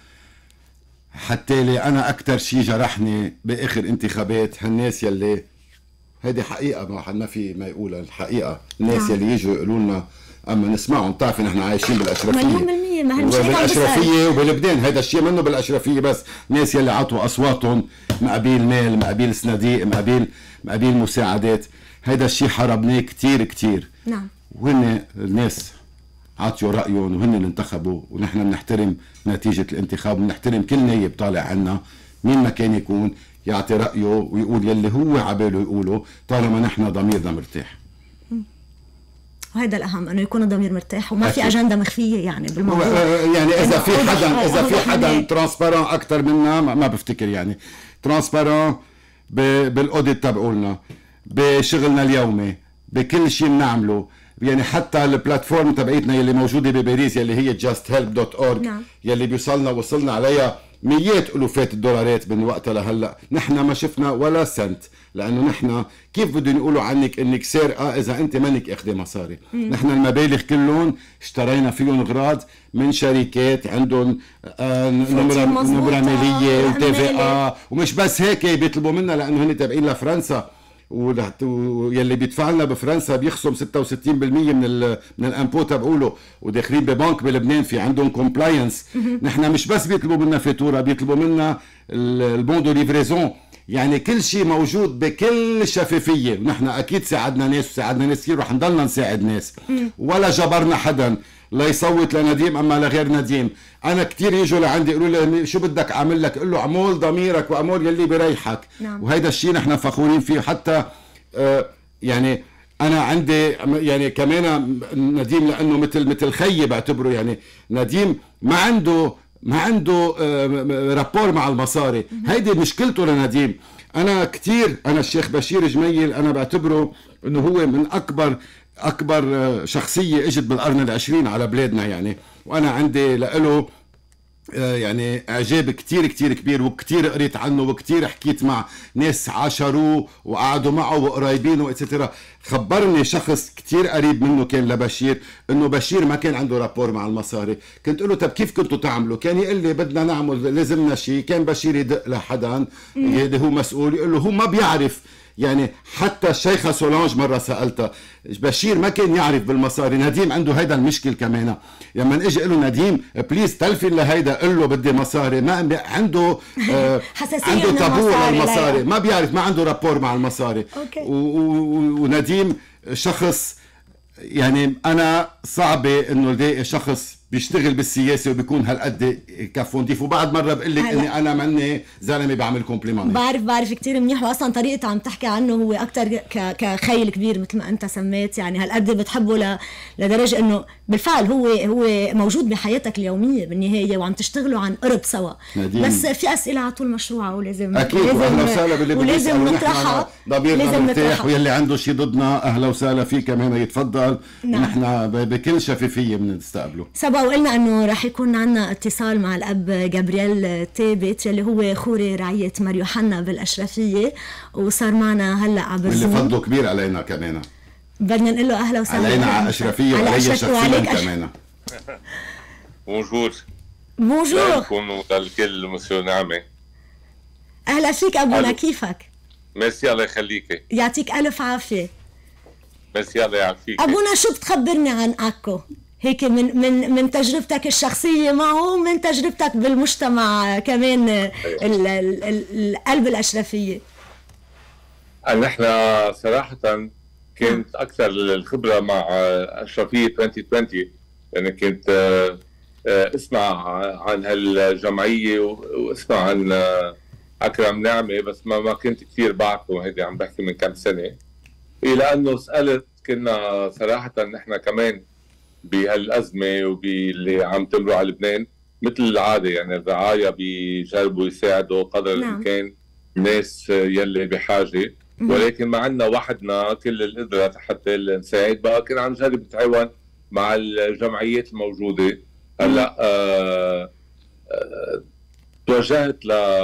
حتى لي انا اكثر شيء جرحني باخر انتخابات هالناس يلي هيدي حقيقة ما ما في ما يقولها الحقيقة. الناس نعم. يلي يجوا يقولوا لنا اما نسمعهم. بتعرفي نحن عايشين بالاشرفية مليون بالمية. ما هن بالاشرفية وبلبنان. هيدا الشيء منه بالاشرفية بس. ناس يلي عطوا اصواتهم مقابل مال مقابل صناديق مقابل مقابل مساعدات. هيدا الشيء حربناه كتير كتير. نعم. وهن الناس عطيوا رأيهم وهن اللي انتخبوا ونحن بنحترم نتيجة الانتخاب وبنحترم كل نايب طالع عنا مين ما كان يكون يعطي رأيه ويقول يلي هو عباله يقوله طالما نحن ضميرنا مرتاح. وهذا الأهم انه يكون الضمير مرتاح وما في أجندة مخفية يعني بالموضوع. يعني إذا في حدا إذا في حدا ترانسبارون أكثر منا ما بفتكر يعني ترانسبارون بالأوديت تبعولنا بشغلنا اليومي بكل شيء بنعمله. يعني حتى البلاتفورم تبعيتنا يلي موجودة بباريس يلي هي جاست هيلب دوت أورج نعم. يلي بيوصلنا وصلنا عليها ميات ألوفات الدولارات من وقتها لهلا. نحن ما شفنا ولا سنت لأنه نحن كيف بدهم يقولوا عنك إنك سارقة إذا أنت مانك أخذي مصاري. مم. نحن المبالغ كلهم اشترينا فيهم أغراض من شركات عندهم آه نمرة نمرة مالية وتي في آ ومش بس هيك بيطلبوا منا لأنه هن تابعين لفرنسا ويلي بيدفع لنا بفرنسا بيخصم ستة وستين بالمية من ال من الامبو تبعوله وداخلين ببنك بلبنان في عندهم كومبلاينس. نحن مش بس بيطلبوا منا فاتوره بيطلبوا منا البون دو ليفريزون. يعني كل شيء موجود بكل شفافيه. ونحن اكيد ساعدنا ناس وساعدنا ناس كثير ورح نضلنا نساعد ناس ولا جبرنا حدا لا يصوت لنديم اما لغير نديم. انا كثير يجوا لعندي يقولوا لي شو بدك اعمل لك؟ اقول له عمول ضميرك وامور يلي بريحك. نعم. وهيدا الشيء نحن فخورين فيه. حتى آه يعني انا عندي يعني كمان نديم لانه مثل مثل خيي بعتبره. يعني نديم ما عنده ما عنده آه رابور مع المصاري. هيدي مشكلته لنديم. انا كثير انا الشيخ بشير جميل انا بعتبره انه هو من اكبر اكبر شخصيه اجت بالقرن العشرين على بلادنا يعني. وانا عندي له يعني اعجاب كتير كتير كبير وكتير قريت عنه وكتير حكيت مع ناس عاشروه وقعدوا معه وقرايبينه واتسترا. خبرني شخص كتير قريب منه كان لبشير انه بشير ما كان عنده رابور مع المصاري. كنت اقول له طب كيف كنتوا تعملوا؟ كان يقول لي بدنا نعمل لازمنا شيء. كان بشير يدق لحدا اللي هو مسؤول يقول له هو ما بيعرف. يعني حتى الشيخة سولانج مرة سألتها بشير ما كان يعرف بالمصاري. نديم عنده هيدا المشكل كمان. لما يعني اجي اقول له نديم بليز تلفن لهيدا قل له بدي مصاري ما عنده آه عنده تابو للمصاري ما بيعرف ما عنده رابور مع المصاري. ونديم شخص يعني انا صعبة انه لاقي شخص بيشتغل بالسياسه وبيكون هالقد كفو نضيف. وبعد مره بقول لك اني انا ماني زلمه بعمل كومبليمون. بعرف بعرف كثير منيح. واصلا طريقته عم تحكي عنه هو اكثر كخيل كبير مثل ما انت سميت. يعني هالقد بتحبه ل... لدرجه انه بالفعل هو هو موجود بحياتك اليوميه بالنهايه وعم تشتغلوا عن قرب سوا. نديم. بس في اسئله على طول مشروعه ولازم اكيد لازم واهلا وسهلا باللي ولازم نطرحها. لازم نطرحها. واللي عنده شيء ضدنا اهلا وسهلا فيه كمان يتفضل. نعم. نحن بكل شفافيه بنستقبله. وقلنا انه رح يكون عنا اتصال مع الاب جابرييل تابت اللي هو خوري رعيه مار يوحنا بالاشرفيه وصار معنا هلا عبر زوم. اللي فضله كبير علينا كمان. بدنا نقول له اهلا وسهلا علينا على اشرفيه وعلي شخصيا كمان. بونجور. بونجور لكم وللكل مسيو نعمه. اهلا فيك ابونا كيفك؟ ميرسي الله يخليكي. يعطيك الف عافيه. ميرسي الله يعافيك. ابونا شو بتخبرني عن اكو؟ هيك من من من تجربتك الشخصيه معه ومن تجربتك بالمجتمع كمان ال- ال- ال- القلب الاشرفيه. نحن صراحة كانت أكثر الخبرة مع أشرفية ألفين وعشرين، يعني كنت اسمع عن هالجمعية واسمع عن أكرم نعمة، بس ما ما كنت كثير بعرفه، هيدي عم بحكي من كم سنة. إلى أنه سألت كنا صراحة نحن كمان بهالأزمة وباللي عم تمروا على لبنان مثل العادة، يعني الرعاية بيجربوا يساعدوا قدر الإمكان الناس يلي بحاجة، ولكن ما عندنا وحدنا كل القدرة حتى نساعد. بقى كنا عم نجرب نتعاون مع الجمعيات الموجودة. هلا آه آه توجهت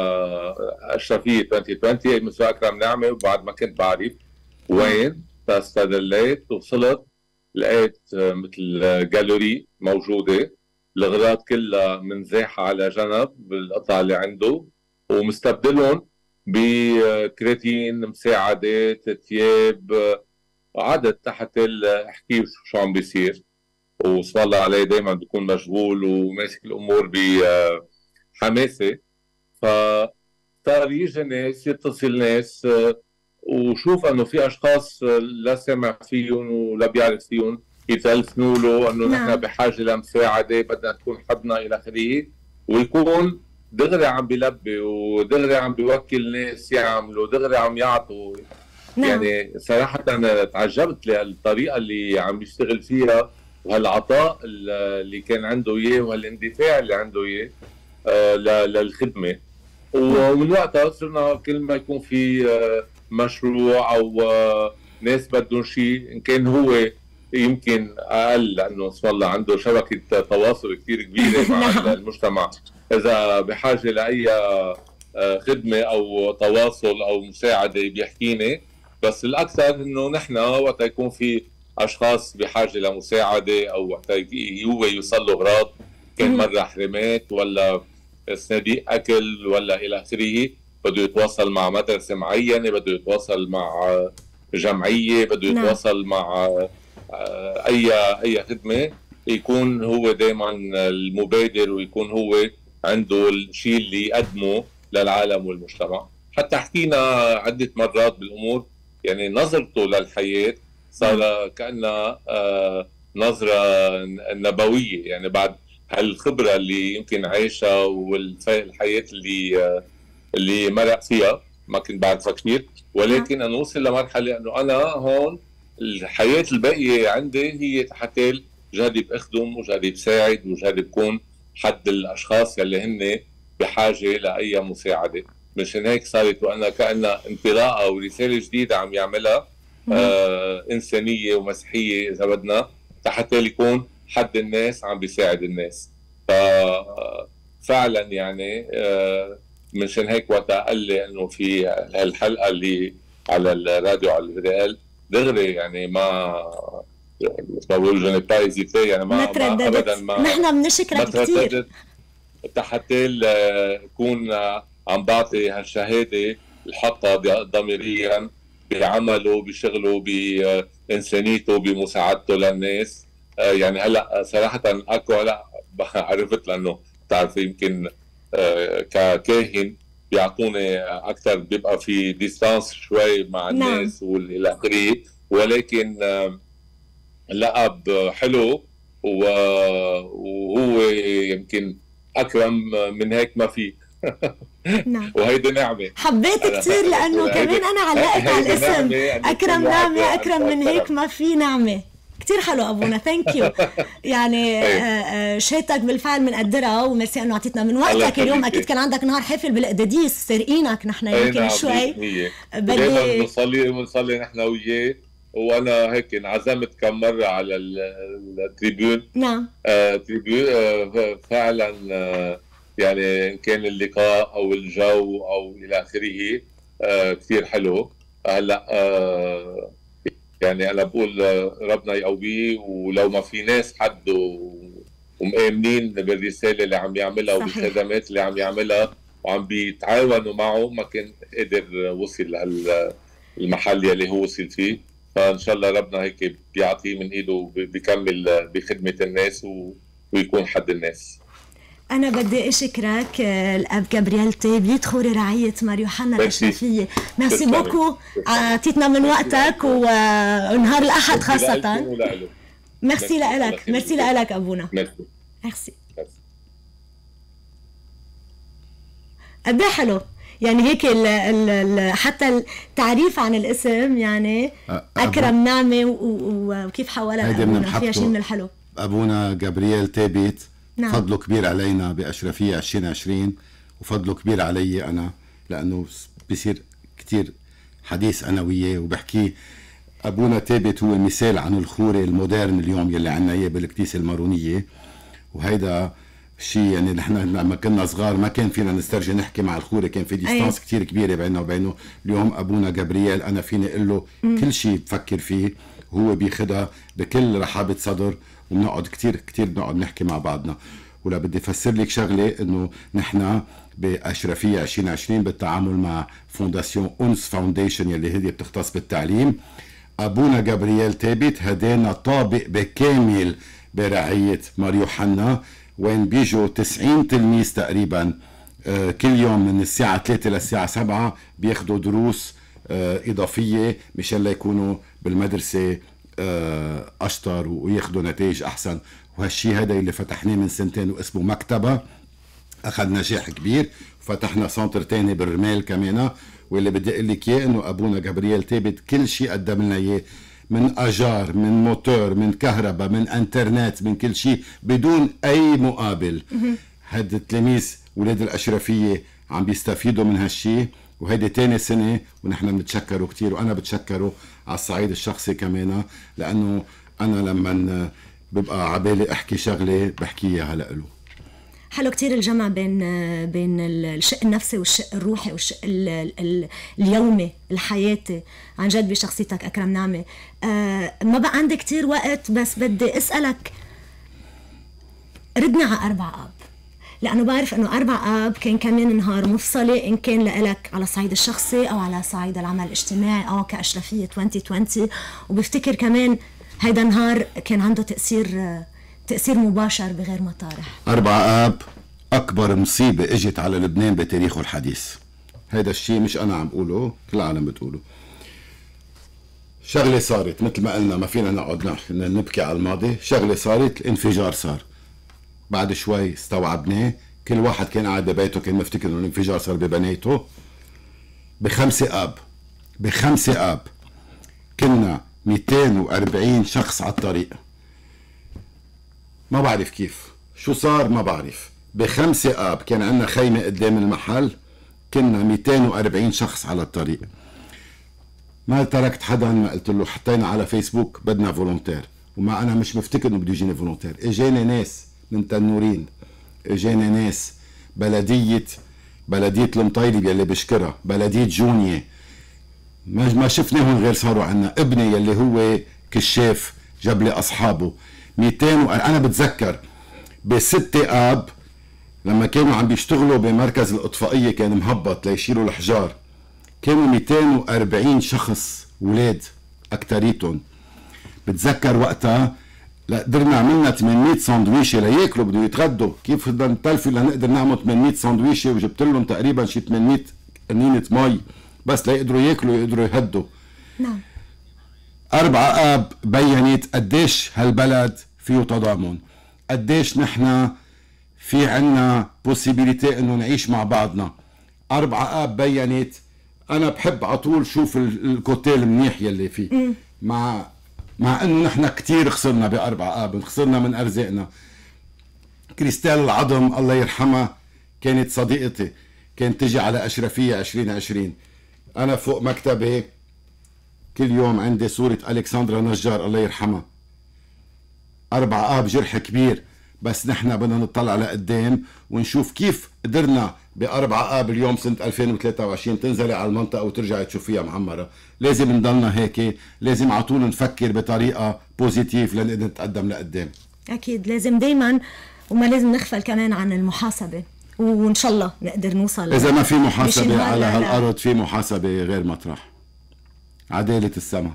لأشرفية ألفين وعشرين مثل أكرم نعمة، وبعد ما كنت بعرف وين فاستدليت وصلت لقيت مثل جالوري موجودة، الأغراض كلها منزاحة على جنب بالقطع اللي عنده، ومستبدلهم بكراتين، مساعدات، ثياب، عدد تحت احكي شو عم بيصير. وصلى الله عليه دائما بيكون مشغول وماسك الامور بحماسه، فصار يجي ناس يتصل ناس وشوف انه في اشخاص لا سمع فيهم ولا بيعرف فيهم يتلفنوا له انه نحن بحاجه لمساعده، بدنا تكون حدنا الى اخره، ويكون دغري عم بيلبي ودغري عم بيوكل ناس يعملوا، دغري عم يعطوا. نعم. يعني صراحة أنا تعجبت للطريقة اللي عم يشتغل فيها وهالعطاء اللي كان عنده إياه وهالاندفاع اللي عنده إياه آه للخدمة. ومن وقتها صرنا كل ما يكون في آه مشروع أو آه ناس بدهم شيء، إن كان هو يمكن أقل لأنه صار الله عنده شبكة تواصل كثير كبيرة مع المجتمع، إذا بحاجة لأي خدمة أو تواصل أو مساعدة بيحكيني. بس الأكثر إنه نحن وقت يكون في أشخاص بحاجة لمساعدة أو وقت هو يوصل له أغراض، كان مرة حرمات ولا صناديق أكل ولا إلى آخره، بده يتواصل مع مدرسة معينة، بده يتواصل مع جمعية، بده يتواصل مع أي أي خدمة، يكون هو دائما المبادر ويكون هو عنده الشيء اللي يقدمه للعالم والمجتمع. حتى حكينا عدة مرات بالأمور، يعني نظرته للحياة صار كأنها آه نظرة نبوية، يعني بعد هالخبرة اللي يمكن عايشها والحياة اللي آه اللي مرق فيها ما كنت بعرفها كثير، ولكن أنا وصل لمرحلة أنه أنا هون الحياة الباقية عندي هي حتى جهدي بأخدم وجهدي بساعد وجهدي بكون حد الأشخاص يلي هن بحاجة لأي مساعدة. مشان هيك صارت وأنا كأنها انطلاقة ورسالة جديدة عم يعملها آه إنسانية ومسيحية إذا بدنا، حتى يكون حد الناس عم بيساعد الناس. ففعلا يعني آه مشان هيك وقتها قال لي إنه في هالحلقة اللي على الراديو على الريال دغري، يعني ما بقول جوني با هيزيتي، يعني ما, ما ابدا ما نحن بنشكرك كثير حتى يكون عم بعطي هالشهاده الحقها ضميريا بعمله بشغله بانسانيته بمساعدته للناس. يعني هلا صراحه اكو هلا عرفت لانه بتعرف يمكن ككاهن بيعطوني اكثر، بيبقى في ديستانس شوي مع الناس والى اخره، ولكن اللقب حلو وهو يمكن اكرم من هيك ما في. نعم. وهيدي نعمه حبيت كثير لانه كمان انا علقت على الاسم اكرم نعمه، اكرم من هيك ما في نعمه. كتير حلو ابونا، ثانك يو. يعني شهادتك بالفعل بنقدرها، وميرسي انه اعطيتنا من وقتك اليوم. اكيد كان عندك نهار حافل بالقداديس، سارقينك نحن يمكن شوي. بدي بنصلي بنصلي نحن وياه، وانا هيك انعزمت كم مره على التريبيون. نعم. آه تريبيون آه فعلا آه يعني ان كان اللقاء او الجو او الى اخره آه كثير حلو. هلا آه يعني انا بقول ربنا يقويه، ولو ما في ناس حد ومآمنين بالرساله اللي عم يعملها وبالخدمات اللي عم يعملها وعم بيتعاونوا معه، ما كان قدر وصل للمحل يلي هو وصل فيه. فان شاء الله ربنا هيك بيعطيه من ايده وبيكمل بخدمه الناس ويكون حد الناس. أنا بدي أشكرك الأب جابرييل تابيت خوري رعية مار يوحنا الأشرفية. ميرسي بوكو، أعطيتنا من وقتك ونهار الأحد خاصة. ميرسي لك، ميرسي لك أبونا. ميرسي. قد ايه حلو يعني هيك ال ال ال حتى التعريف عن الاسم يعني أكرم نعمة وكيف حولها أبونا فيها شيء من الحلو. أبونا جابرييل تابيت نعم. فضله كبير علينا بأشرفية عشرين عشرين وفضله كبير علي أنا لأنه بصير كتير حديث أنا وياه وبحكيه. أبونا تابت هو مثال عن الخوري المودرن اليوم يلي عنا إياه بالكنيسة المارونية، وهيدا شيء يعني نحن لما كنا صغار ما كان فينا نسترجي نحكي مع الخوري، كان في ديستانس كتير كبيرة بيننا وبينه. اليوم أبونا جابرييل أنا فيني أقول له كل شيء بفكر فيه وهو بياخدها بكل رحابة صدر، وبنقعد كتير كتير بنقعد نحكي مع بعضنا. ولا بدي افسر لك شغله انه نحن باشرفيه عشرين عشرين بالتعامل مع فونداسيون اونس فاونديشن يلي هي بتختص بالتعليم. ابونا جابرييل تابت هدانا طابق بكامل برعايه مار يوحنا وين بيجوا تسعين تلميذ تقريبا آه كل يوم من الساعه ثلاثة للساعه سبعة بياخذوا دروس آه اضافيه مشان ليكونوا بالمدرسه آه اشطر وياخذوا نتائج احسن. وهالشي هذا اللي فتحناه من سنتين واسمه مكتبه، اخذ نجاح كبير. فتحنا سنتر تاني بالرمال كمان، واللي بدي اقول لك اياه انه ابونا جابرييل تابت كل شيء قدم لنا اياه من اجار من موتور من كهرباء من انترنت من كل شيء بدون اي مقابل. هاد التلاميذ ولاد الاشرفيه عم بيستفيدوا من هالشيء، وهيدي تاني سنه ونحن بنتشكره كتير. وانا بتشكره على الصعيد الشخصي كمان، لانه انا لما ببقى عبالي احكي شغله بحكيها هلا له. حلو كتير الجمع بين بين الشق النفسي والشق الروحي والشق ال ال اليومي الحياتي عن جد بشخصيتك أكرم نعمة. آه ما بقى عندي كتير وقت، بس بدي اسالك ردنا على أربع آب، لأنه بعرف إنه أربع آب كان كمان نهار مفصلي إن كان لإلك على الصعيد الشخصي أو على صعيد العمل الاجتماعي أو كأشرفية عشرين عشرين. وبفتكر كمان هيدا النهار كان عنده تأثير تأثير مباشر بغير مطارح. أربع آب أكبر مصيبة إجت على لبنان بتاريخه الحديث. هيدا الشيء مش أنا عم بقوله، كل العالم بتقوله. شغلة صارت مثل ما قلنا، ما فينا نقعد نبكي على الماضي. شغلة صارت، الانفجار صار. بعد شوي استوعبناه، كل واحد كان قاعد ببيته كان مفتكر إنه الانفجار صار ببنيته. بخمسة آب بخمسة آب كنا مئتين وأربعين شخص على الطريق. ما بعرف كيف شو صار، ما بعرف. بخمسة آب كان عندنا خيمة قدام المحل، كنا مئتين وأربعين شخص على الطريق. ما تركت حدا، ما قلت له، حطينا على فيسبوك بدنا فولونتير، وما انا مش مفتكر انه بده يجيني فولونتير. اجاني ناس من تنورين، اجاني ناس بلدية بلدية المطيلب يلي بشكرها، بلدية جونية، ما شفناهم غير صاروا عنا. ابني يلي هو كشاف جاب لي اصحابه مئتين و... انا بتذكر بستة آب لما كانوا عم بيشتغلوا بمركز الاطفائيه كان مهبط ليشيلوا الحجار، كانوا مئتين وأربعين شخص ولاد اكتريتهم. بتذكر وقتها قدرنا عملنا ثمانمئة سندويشه لياكلوا، بدهم يتغدوا. كيف بدنا نتلفي لنقدر نعمل ثمانمئة سندويشه؟ وجبت لهم تقريبا شي ثمانمئة قنينه مي بس ليقدروا ياكلوا يقدروا يهدوا. نعم. أربعة آب بينت قديش هالبلد فيه تضامن، قديش نحن في عنا بوسيبيليتي انه نعيش مع بعضنا. أربعة آب بينت أنا بحب عطول شوف الكوتيل المنيح يلي فيه. م. مع مع انه نحن كتير خسرنا بأربعة آب، خسرنا من أرزاقنا. كريستال العظم الله يرحمها كانت صديقتي، كانت تجي على أشرفية عشرين عشرين. أنا فوق مكتبي كل يوم عندي صورة ألكسندرا نجار الله يرحمها. أربع آب جرح كبير، بس نحن بدنا نطلع لقدام ونشوف كيف قدرنا بأربع آب اليوم سنة ألفين وثلاثة وعشرين تنزلي على المنطقة وترجعي تشوفيها معمرة. لازم نضلنا هيك، لازم على طول نفكر بطريقة بوزيتيف لنقدر نتقدم لقدام. أكيد لازم دايما، وما لازم نغفل كمان عن المحاسبة، وإن شاء الله نقدر نوصل. إذا ما في محاسبة على هالأرض في محاسبة غير مطرح. عدالة السما.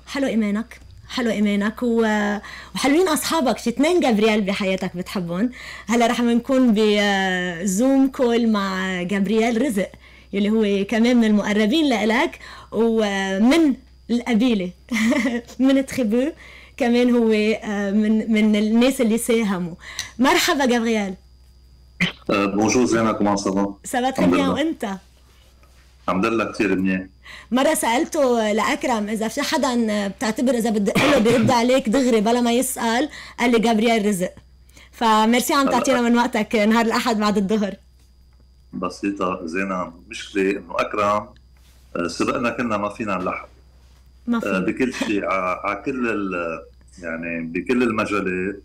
حلو ايمانك، حلو ايمانك و... وحلوين اصحابك. في اثنين جابرييل بحياتك بتحبهم. هلا رح نكون بزوم كول مع جابرييل رزق يلي هو كمان من المقربين لإلك ومن القبيله من تخيبو، كمان هو من من الناس اللي ساهموا. مرحبا جابرييل. بونجور زينة، كومان سافا؟ سافا تري بيان، وانت؟ الحمد لله كثير منيح. مرة سألته لأكرم إذا في حدا بتعتبر إذا بدق له بيرد عليك دغري بلا ما يسأل، قال لي جابرييل رزق. فميرسي عم تعطينا من وقتك نهار الأحد بعد الظهر. بسيطة زينة، مشكلة إنه أكرم سبقنا كنا ما فينا نلحق ما فينا بكل شيء على كل يعني بكل المجالات.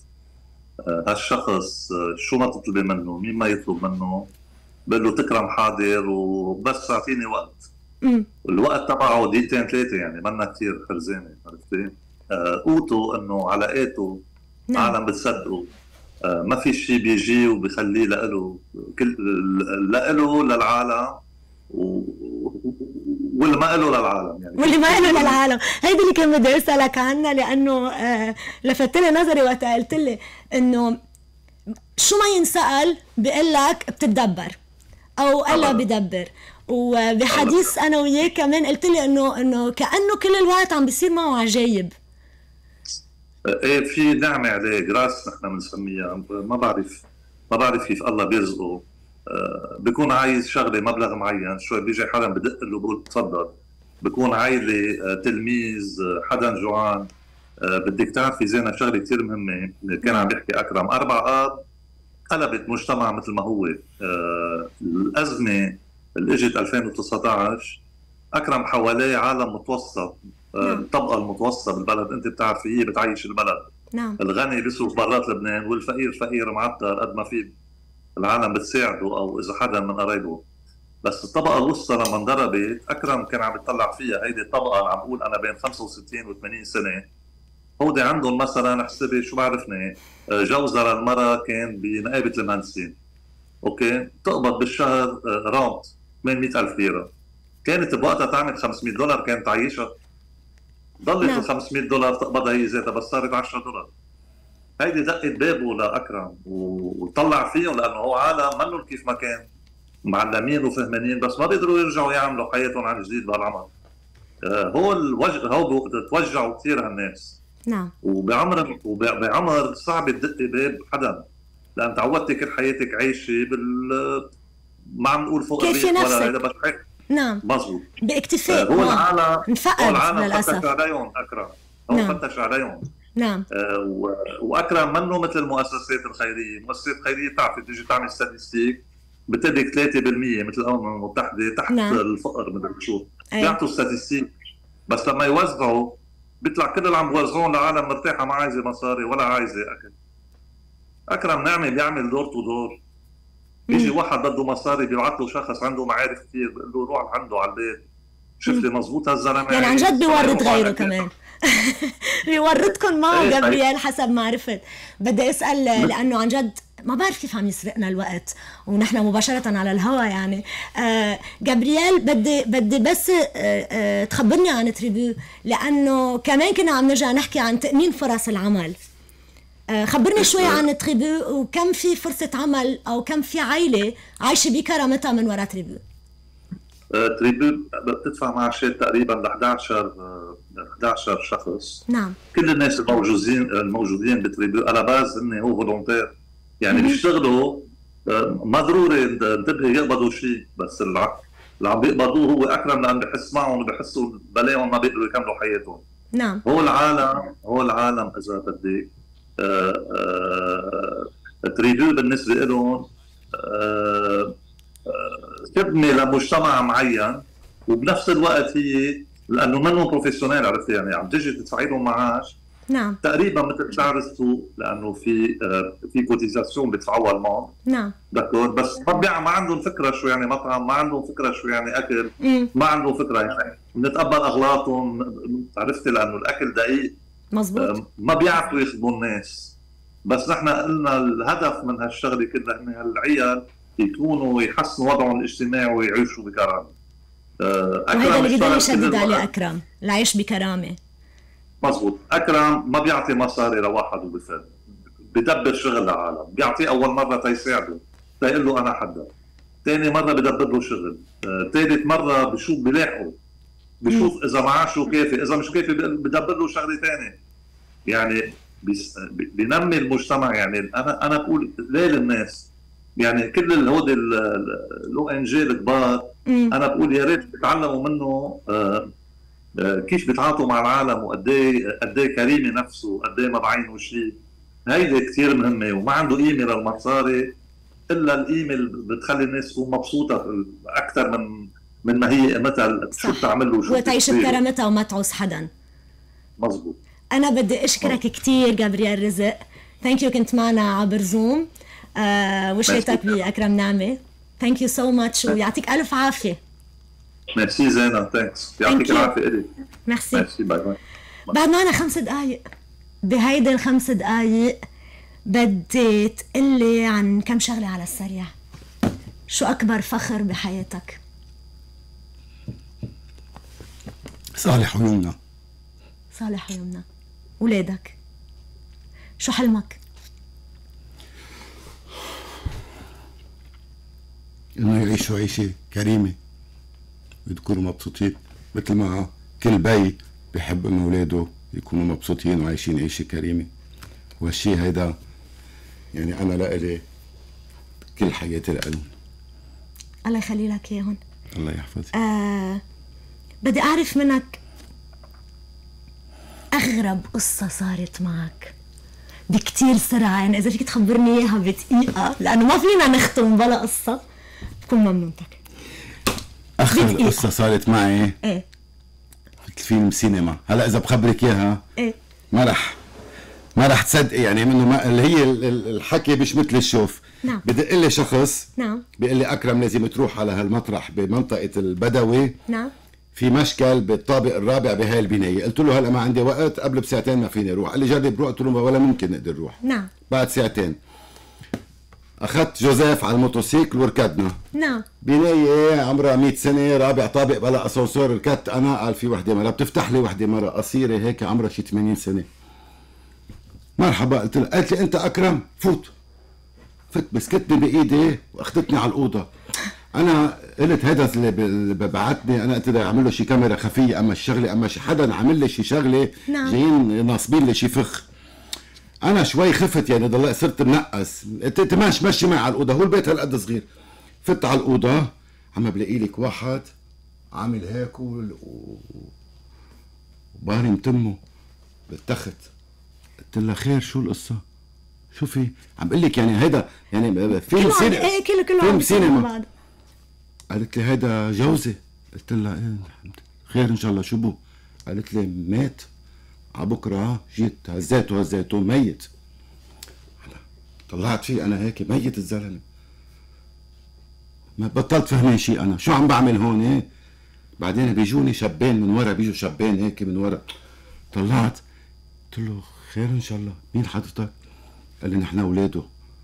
هالشخص شو ما تطلبي منه، مين ما يطلب منه بقول له تكرم حاضر وبس اعطيني وقت. امم الوقت تبعه دقيقتين ثلاثه، يعني منا كثير خرزانه، عرفتي؟ آه قوته انه علاقاته نعم. عالم بتصدقه. آه ما في شيء بيجي وبيخليه لإله، كل لإله للعالم و... واللي ما له للعالم، يعني واللي ما له للعالم. هيدي اللي كان بدي اسالك عنها، لانه آه لفت لي نظري وقت قلت لي انه شو ما ينسال بيقول لك بتتدبر او الله بدبر. وبحديث انا وياه كمان قلت لي انه انه كانه كل الوقت عم بيصير معه عجايب. ايه في نعمه عليه، جراس نحن بنسميها، ما بعرف ما بعرف كيف الله بيرزقه. آه بيكون عايز شغله مبلغ معين، شوي بيجي حدا بدق له بقول تفضل. بكون عائله، آه تلميذ، آه حدا جوعان. آه بدك تعرفي زينة شغله كثير مهمه اللي كان عم بيحكي اكرم، اربع اب قلبت مجتمع مثل ما هو. آه الازمه اللي اجت ألفين وتسعة عشر اكرم حواليه عالم متوسط. آه الطبقه المتوسطه بالبلد انت بتعرفي هي بتعيش البلد. نعم. الغني بيصرف برات لبنان والفقير فقير معطر قد ما في العالم بتساعده او اذا حدا من قرايبه. بس الطبقه الوسطى لما انضربت اكرم كان عم يطلع فيها. هيدي الطبقه عم بقول انا بين خمسة وستين وثمانين سنه، هودي عندهم مثلا احسبي شو بعرفني جوزها للمراه كان بنقابه المهندسين، اوكي، تقبض بالشهر رونت ثمانمئة ألف ليره. كانت بوقتها تعمل خمسمئة دولار كانت تعيشها. ضلت ال خمسمئة دولار تقبضها هي ذاتها، بس صارت عشرة دولار. هيدي دقت بابه لاكرم وطلع فيهم، لانه هو عالم منه كيف ما كان معلمين وفهمانين، بس ما بيقدروا يرجعوا يعملوا حياتهم عن جديد بهالعمر. هو الوجه هو توجعوا كثير هالناس. نعم. وبعمر وبعمر صعب تدقي باب حدا، لان تعودتي كل حياتك عايشه بال ما عم نقول فوق الريح ولا هذا، بس نعم مظبوط باكتفاء. هو العالم انفقد للاسف. فتش عليهم اكرم، هو نعم. فتش عليهم. نعم. آه و... واكرم منه مثل المؤسسات الخيريه. المؤسسات الخيريه بتعرفي تيجي تعمل ستاتستيك بتدرك ثلاثة بالمئة مثل الامم المتحده تحت نعم. الفقر مدري شو بيعطوا ستاتستيك، بس لما يوزعوا بيطلع كل اللي عم بوزعون لعالم مرتاحه ما عايزه مصاري ولا عايزه اكل. اكرم نعمه بيعمل دور تو دور. بيجي واحد بده مصاري بيبعث له شخص عنده معارف كثير بيقول له روح عنده على البيت شوف لي مزبوط هالزلمه، يعني عن جد بيورد غيره كمان. بيوردكم معه جابرييل حسب ما عرفت. بدي اسال لانه عن جد ما بعرف كيف عم يسرقنا الوقت ونحن مباشره على الهواء يعني. آه جابرييل بدي بدي بس آه آه تخبرني عن تريبو، لانه كمان كنا عم نرجع نحكي عن تامين فرص العمل. آه خبرني شوي عن تريبو وكم في فرصه عمل او كم في عائله عايشه بكرامتها من وراء تريبو. تريبو بتدفع معاشات تقريبا ل إحدى عشر شخص. نعم. كل الناس الموجودين الموجودين بتريبو على باز انه هو فولونتير، يعني بيشتغلوا ما ضروري انتبهي يقبضوا شيء، بس اللي عم بيقبضوه هو اكرم لان بحس معهم وبحسوا بلاهم ما بيقدروا يكملوا حياتهم. نعم. هو العالم هو العالم اذا بدك تريبو بالنسبه لهم خدمه لمجتمع معين، وبنفس الوقت هي لانه منهم بروفيشنال، عرفتي يعني عم تيجي تدفعي لهم معاش. نعم. تقريبا مثل سعر السوق، لانه في في كوتيزاسيون بيدفعوها المون. نعم. دكتور، بس ما ما عندهم فكره شو يعني مطعم، ما عندهم فكره شو يعني اكل، مم. ما عندهم فكره يعني بنتقبل اغلاطهم، عرفتي لانه الاكل دقيق. مظبوط. ما بيعرفوا يخدموا الناس، بس نحن قلنا الهدف من هالشغله كلها ان هالعيال يكونوا يحسنوا وضعهم الاجتماعي ويعيشوا بكرامه. وهذا اللي بدنا نشدد عليه اكرم، العيش بكرامه. مزبوط. اكرم ما بيعطي مصاري لواحد وبفل، بدبر شغل لعالم، بيعطيه اول مره تيساعده، تيقول له انا حدا، ثاني مره بدبر له شغل، ثالث آه، مره بشوف بلاحقه، بشوف اذا معاشه كافي، اذا مش كافي بدبر له شغله ثانيه. يعني بينمي المجتمع. يعني انا انا بقول ليه للناس، يعني كل الهود الاو ان جي الكبار انا بقول يا ريت يتعلموا منه آه كيف بيتعاطوا مع العالم، وقد ايه قد ايه كريمه نفسه، قد ايه ما بعينه شيء. هيدي كثير مهمه، وما عنده قيمه للمصاري الا القيمه اللي بتخلي الناس تكون مبسوطه اكثر من من ما هي قيمتها شو بتعمل له، شو وتعيش بكرامتها وما تعوز حدا. مزبوط. انا بدي اشكرك كثير جابرييل رزق، ثانك يو كنت معنا عبر زوم. آه وشيتك باكرم نعمه. ثانك يو سو ماتش ويعطيك الف عافيه. ميرسي زينة، ثانكس، يعطيك العافيه. الك ميرسي. ميرسي. باي باي. بعد معنا خمس دقائق. بهيدي الخمس دقائق بدي تقلي عن كم شغله على السريع. شو اكبر فخر بحياتك؟ صالح ويمنى. صالح ويمنى. ولادك شو حلمك؟ انه يعيشوا عيشه كريمه ويكونوا مبسوطين، مثل ما كل بي بيحب انه اولاده يكونوا مبسوطين وعايشين عيشه كريمه. وهالشيء هيدا يعني انا لإلي كل حياتي لإلهم. الله يخلي لك اياهم. الله يحفظك. آه بدي اعرف منك اغرب قصه صارت معك بكتير سرعه، يعني اذا فيك تخبرني اياها بدقيقه لانه ما فينا نختم بلا قصه، بكون ممنونتك. اخر قصه صارت معي ايه فيلم سينما. هلا اذا بخبرك اياها ايه ما رح ما رح تصدقي، يعني منه ما اللي هي الحكي مش مثل الشوف. نعم. بدق لي شخص نعم بيقول لي اكرم لازم تروح على هالمطرح بمنطقه البدوي، نعم، في مشكل بالطابق الرابع بهاي البنايه. قلت له هلا ما عندي وقت، قبل بساعتين ما فيني اروح. قال لي جرب روح. قلت له ولا ممكن نقدر نروح. نعم. بعد ساعتين اخذت جوزيف على الموتوسيكل وركضنا. نعم. بنايه عمرها مئة سنه، رابع طابق بلا اسانسور. ركضت انا، قال في وحده مره بتفتح لي، وحده مره قصيره هيك عمرها شي ثمانين سنه. مرحبا. قلت لها، قالت لي انت اكرم؟ فوت. فت مسكتني بايدي واخذتني على الاوضه. انا قلت هذا اللي بعتني، انا قلت بدي اعمل له شي كاميرا خفيه، اما الشغله اما شي حدا عامل لي شي شغله. نعم. جايين ناصبين لي شي فخ. انا شوي خفت، يعني ضل صرت منقص. قلت ماشي مشي معي على الاوضه، هو البيت هالقد صغير. فت على الاوضه، عم بلاقي لك واحد عامل هيك وبارم تمه بالتخت. قلت لها خير شو القصه؟ شو في؟ عم بقول لك يعني هيدا يعني فيلم سينما. ايه كله كله فيلم سينما. قالت لي هيدا جوزي. قلت لها ايه خير ان شاء الله، شو بو؟ قالت لي مات على بكره. جيت هزيته هزيته ميت. طلعت فيه انا هيك ميت الزلمه. ما بطلت فهمان شيء انا، شو عم بعمل هون؟ ايه بعدين بيجوني شابين من ورا، بيجوا شابين هيك من ورا. طلعت قلت له خير ان شاء الله، مين حضرتك؟ قال لي نحن اولاده.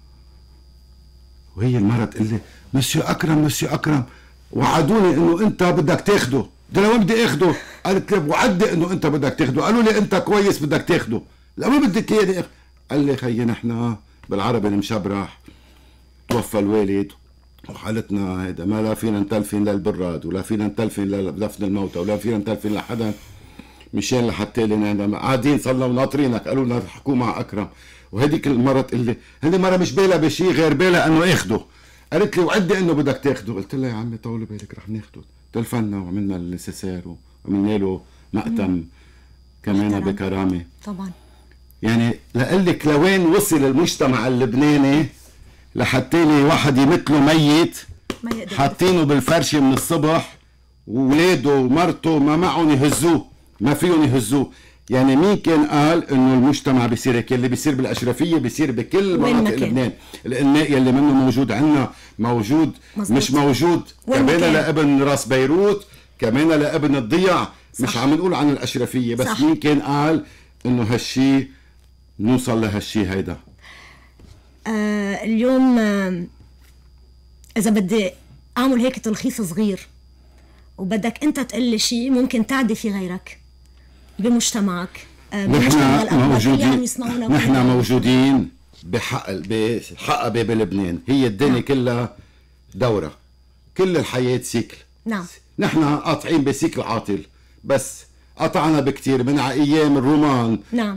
وهي المرة تقول لي مسيو اكرم مسيو اكرم وعدوني انه انت بدك تاخده. قلت لها وين بدي اخده؟ قالت لي وعدي انه انت بدك تاخده. قالوا لي انت كويس بدك تاخده. لا ما بدك اياه. قال لي خيي نحن بالعربي المشبرح توفى الوالد وحالتنا هيدا ما لا فينا نتلفن للبراد ولا فينا نتلفن لدفن الموتى ولا فينا نتلفن لحدا، مشان لحتى لنا قاعدين صرنا وناطرينك. قالوا لنا حكوا مع اكرم. وهديك المرة تقول لي هذه مرة مش بالها بشيء غير بالها انه اخده. قالت لي وعدي انه بدك تاخده. قلت لها يا عمي طولي بالك رح ناخده. تلفنا وعملنا النسيسير وعملنا له مقتم كمان بكرامه. طبعا يعني لقلك لوين وصل المجتمع اللبناني لحتى لي واحد يمثله ميت حاطينه بالفرشه من الصبح وولاده ومرته ما معهم يهزوه، ما فيهم يهزوه. يعني مين كان قال انه المجتمع بيصير هيك؟ اللي بيصير بالاشرفيه بيصير بكل مناطق لبنان. الاناء يلي منه موجود عندنا موجود مزبوط. مش موجود كمان لابن راس بيروت، كمان لابن الضيع. صح. مش عم نقول عن الاشرفيه بس. صح. مين كان قال انه هالشي نوصل لهالشي هيدا؟ آه اليوم آه اذا بدي اعمل هيك تلخيص صغير وبدك انت تقول لي شيء ممكن تعدي في غيرك بمجتمعك، نحن موجودين نحن موجودين بحق بحقبة بلبنان. هي الدنيا نعم. كلها دورة، كل الحياة سيكل. نعم. نحن قاطعين بسيكل عاطل، بس قطعنا بكتير من ايام الرومان نعم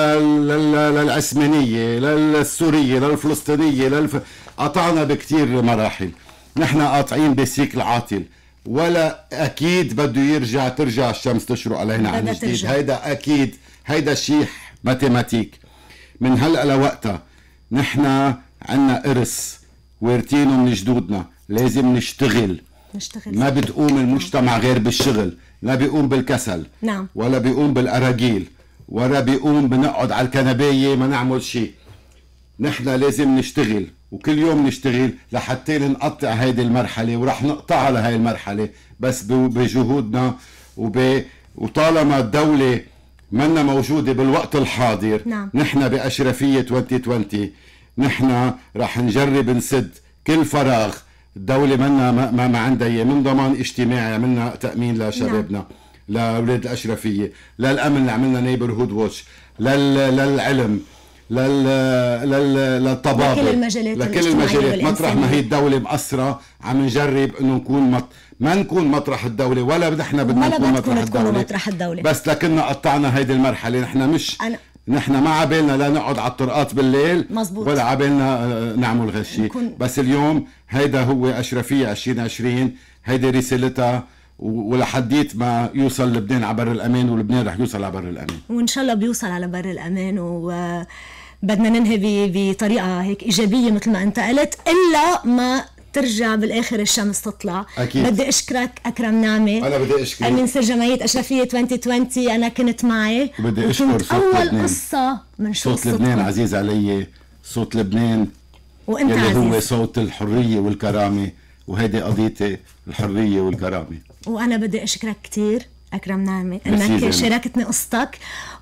للعثمانية للسورية للفلسطينية للف... قطعنا بكتير مراحل. نحن قاطعين بسيكل عاطل، ولا اكيد بده يرجع ترجع الشمس تشرق علينا عن جديد. هيدا اكيد، هيدا شيء ماتيماتيك. من هلا لوقتها نحن عنا ارث وارثينه من جدودنا، لازم نشتغل. نشتغل ما بتقوم المجتمع غير بالشغل، لا بيقوم بالكسل نعم. ولا بيقوم بالاراجيل، ولا بيقوم بنقعد على الكنبايه ما نعمل شيء. نحن لازم نشتغل، وكل يوم نشتغل لحتى نقطع هيدي المرحله، ورح نقطعها لهي المرحله بس بجهودنا وب... وطالما الدوله منا موجوده بالوقت الحاضر. نعم. نحن باشرفيه ألفين وعشرين نحن رح نجرب نسد كل فراغ الدولة منا ما, ما عندها اياه، من ضمان اجتماعي عملنا تأمين لشبابنا، نعم. لأولاد الأشرفية، للأمن اللي عملنا نيبرهود ووتش، لل... للعلم، لل... لل... للطبابة، لكل المجالات لكل المجالات. مطرح ما هي الدولة مقصرة عم نجرب انه نكون مط... ما نكون مطرح الدولة، ولا نحن بدنا نكون مطرح الدولة. مطرح الدولة بس لكننا قطعنا هيدي المرحلة. نحن مش أنا... نحن ما عبالنا لا نقعد على الطرقات بالليل مزبوط. ولا عبالنا نعمل غشي نكون... بس اليوم هيدا هو أشرفية عشرين عشرين، هيدي رسالتها، ولحديت ما يوصل لبنان على بر الأمان، ولبنان رح يوصل على بر الأمان، وإن شاء الله بيوصل على بر الأمان. وبدنا ننهي بطريقة هيك إيجابية مثل ما أنت قلت، إلا ما ترجع بالاخر الشمس تطلع. أكيد. بدي اشكرك اكرم نعمه. انا بدي اشكرك من سر جمعيه اشرفيه ألفين وعشرين. انا كنت معي وبدي اشكر صوت اول لبنان. قصه من شو صوت لبنان عزيز علي، صوت لبنان وانت يلي عزيز، هو صوت الحريه والكرامه، وهيدي قضيتي الحريه والكرامه. وانا بدي اشكرك كثير اكرم نعمه انك شاركتني قصتك،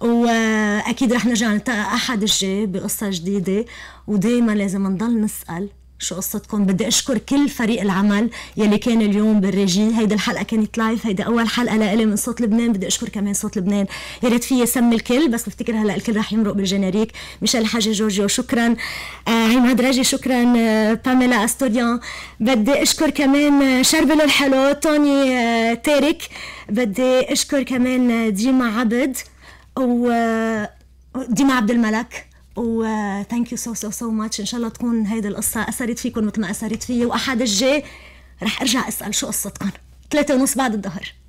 واكيد رح نرجع نلتقى احد الجاي بقصه جديده، ودائما لازم نضل نسال شو قصتكم. بدي اشكر كل فريق العمل يلي كان اليوم بالريجي. هيدي الحلقه كانت لايف، هيدي اول حلقه لإلي من صوت لبنان. بدي اشكر كمان صوت لبنان، يا ريت فيي سمي الكل بس بفتكر هلا الكل رح يمرق بالجينيريك. ميشيل حاجه جورجيو شكرا، آه عماد راجي شكرا، آه باميلا استوديان. بدي اشكر كمان آه شربل الحلو توني آه تارك. بدي اشكر كمان آه ديما عبد وديما عبد الملك، و ثانك يو سو سو سو ماتش. ان شاء الله تكون هيدي القصه اثرت فيكم مثل ما اثرت فيي، واحد الجاي رح ارجع اسال شو قصتكم. ثلاثة ونص بعد الظهر.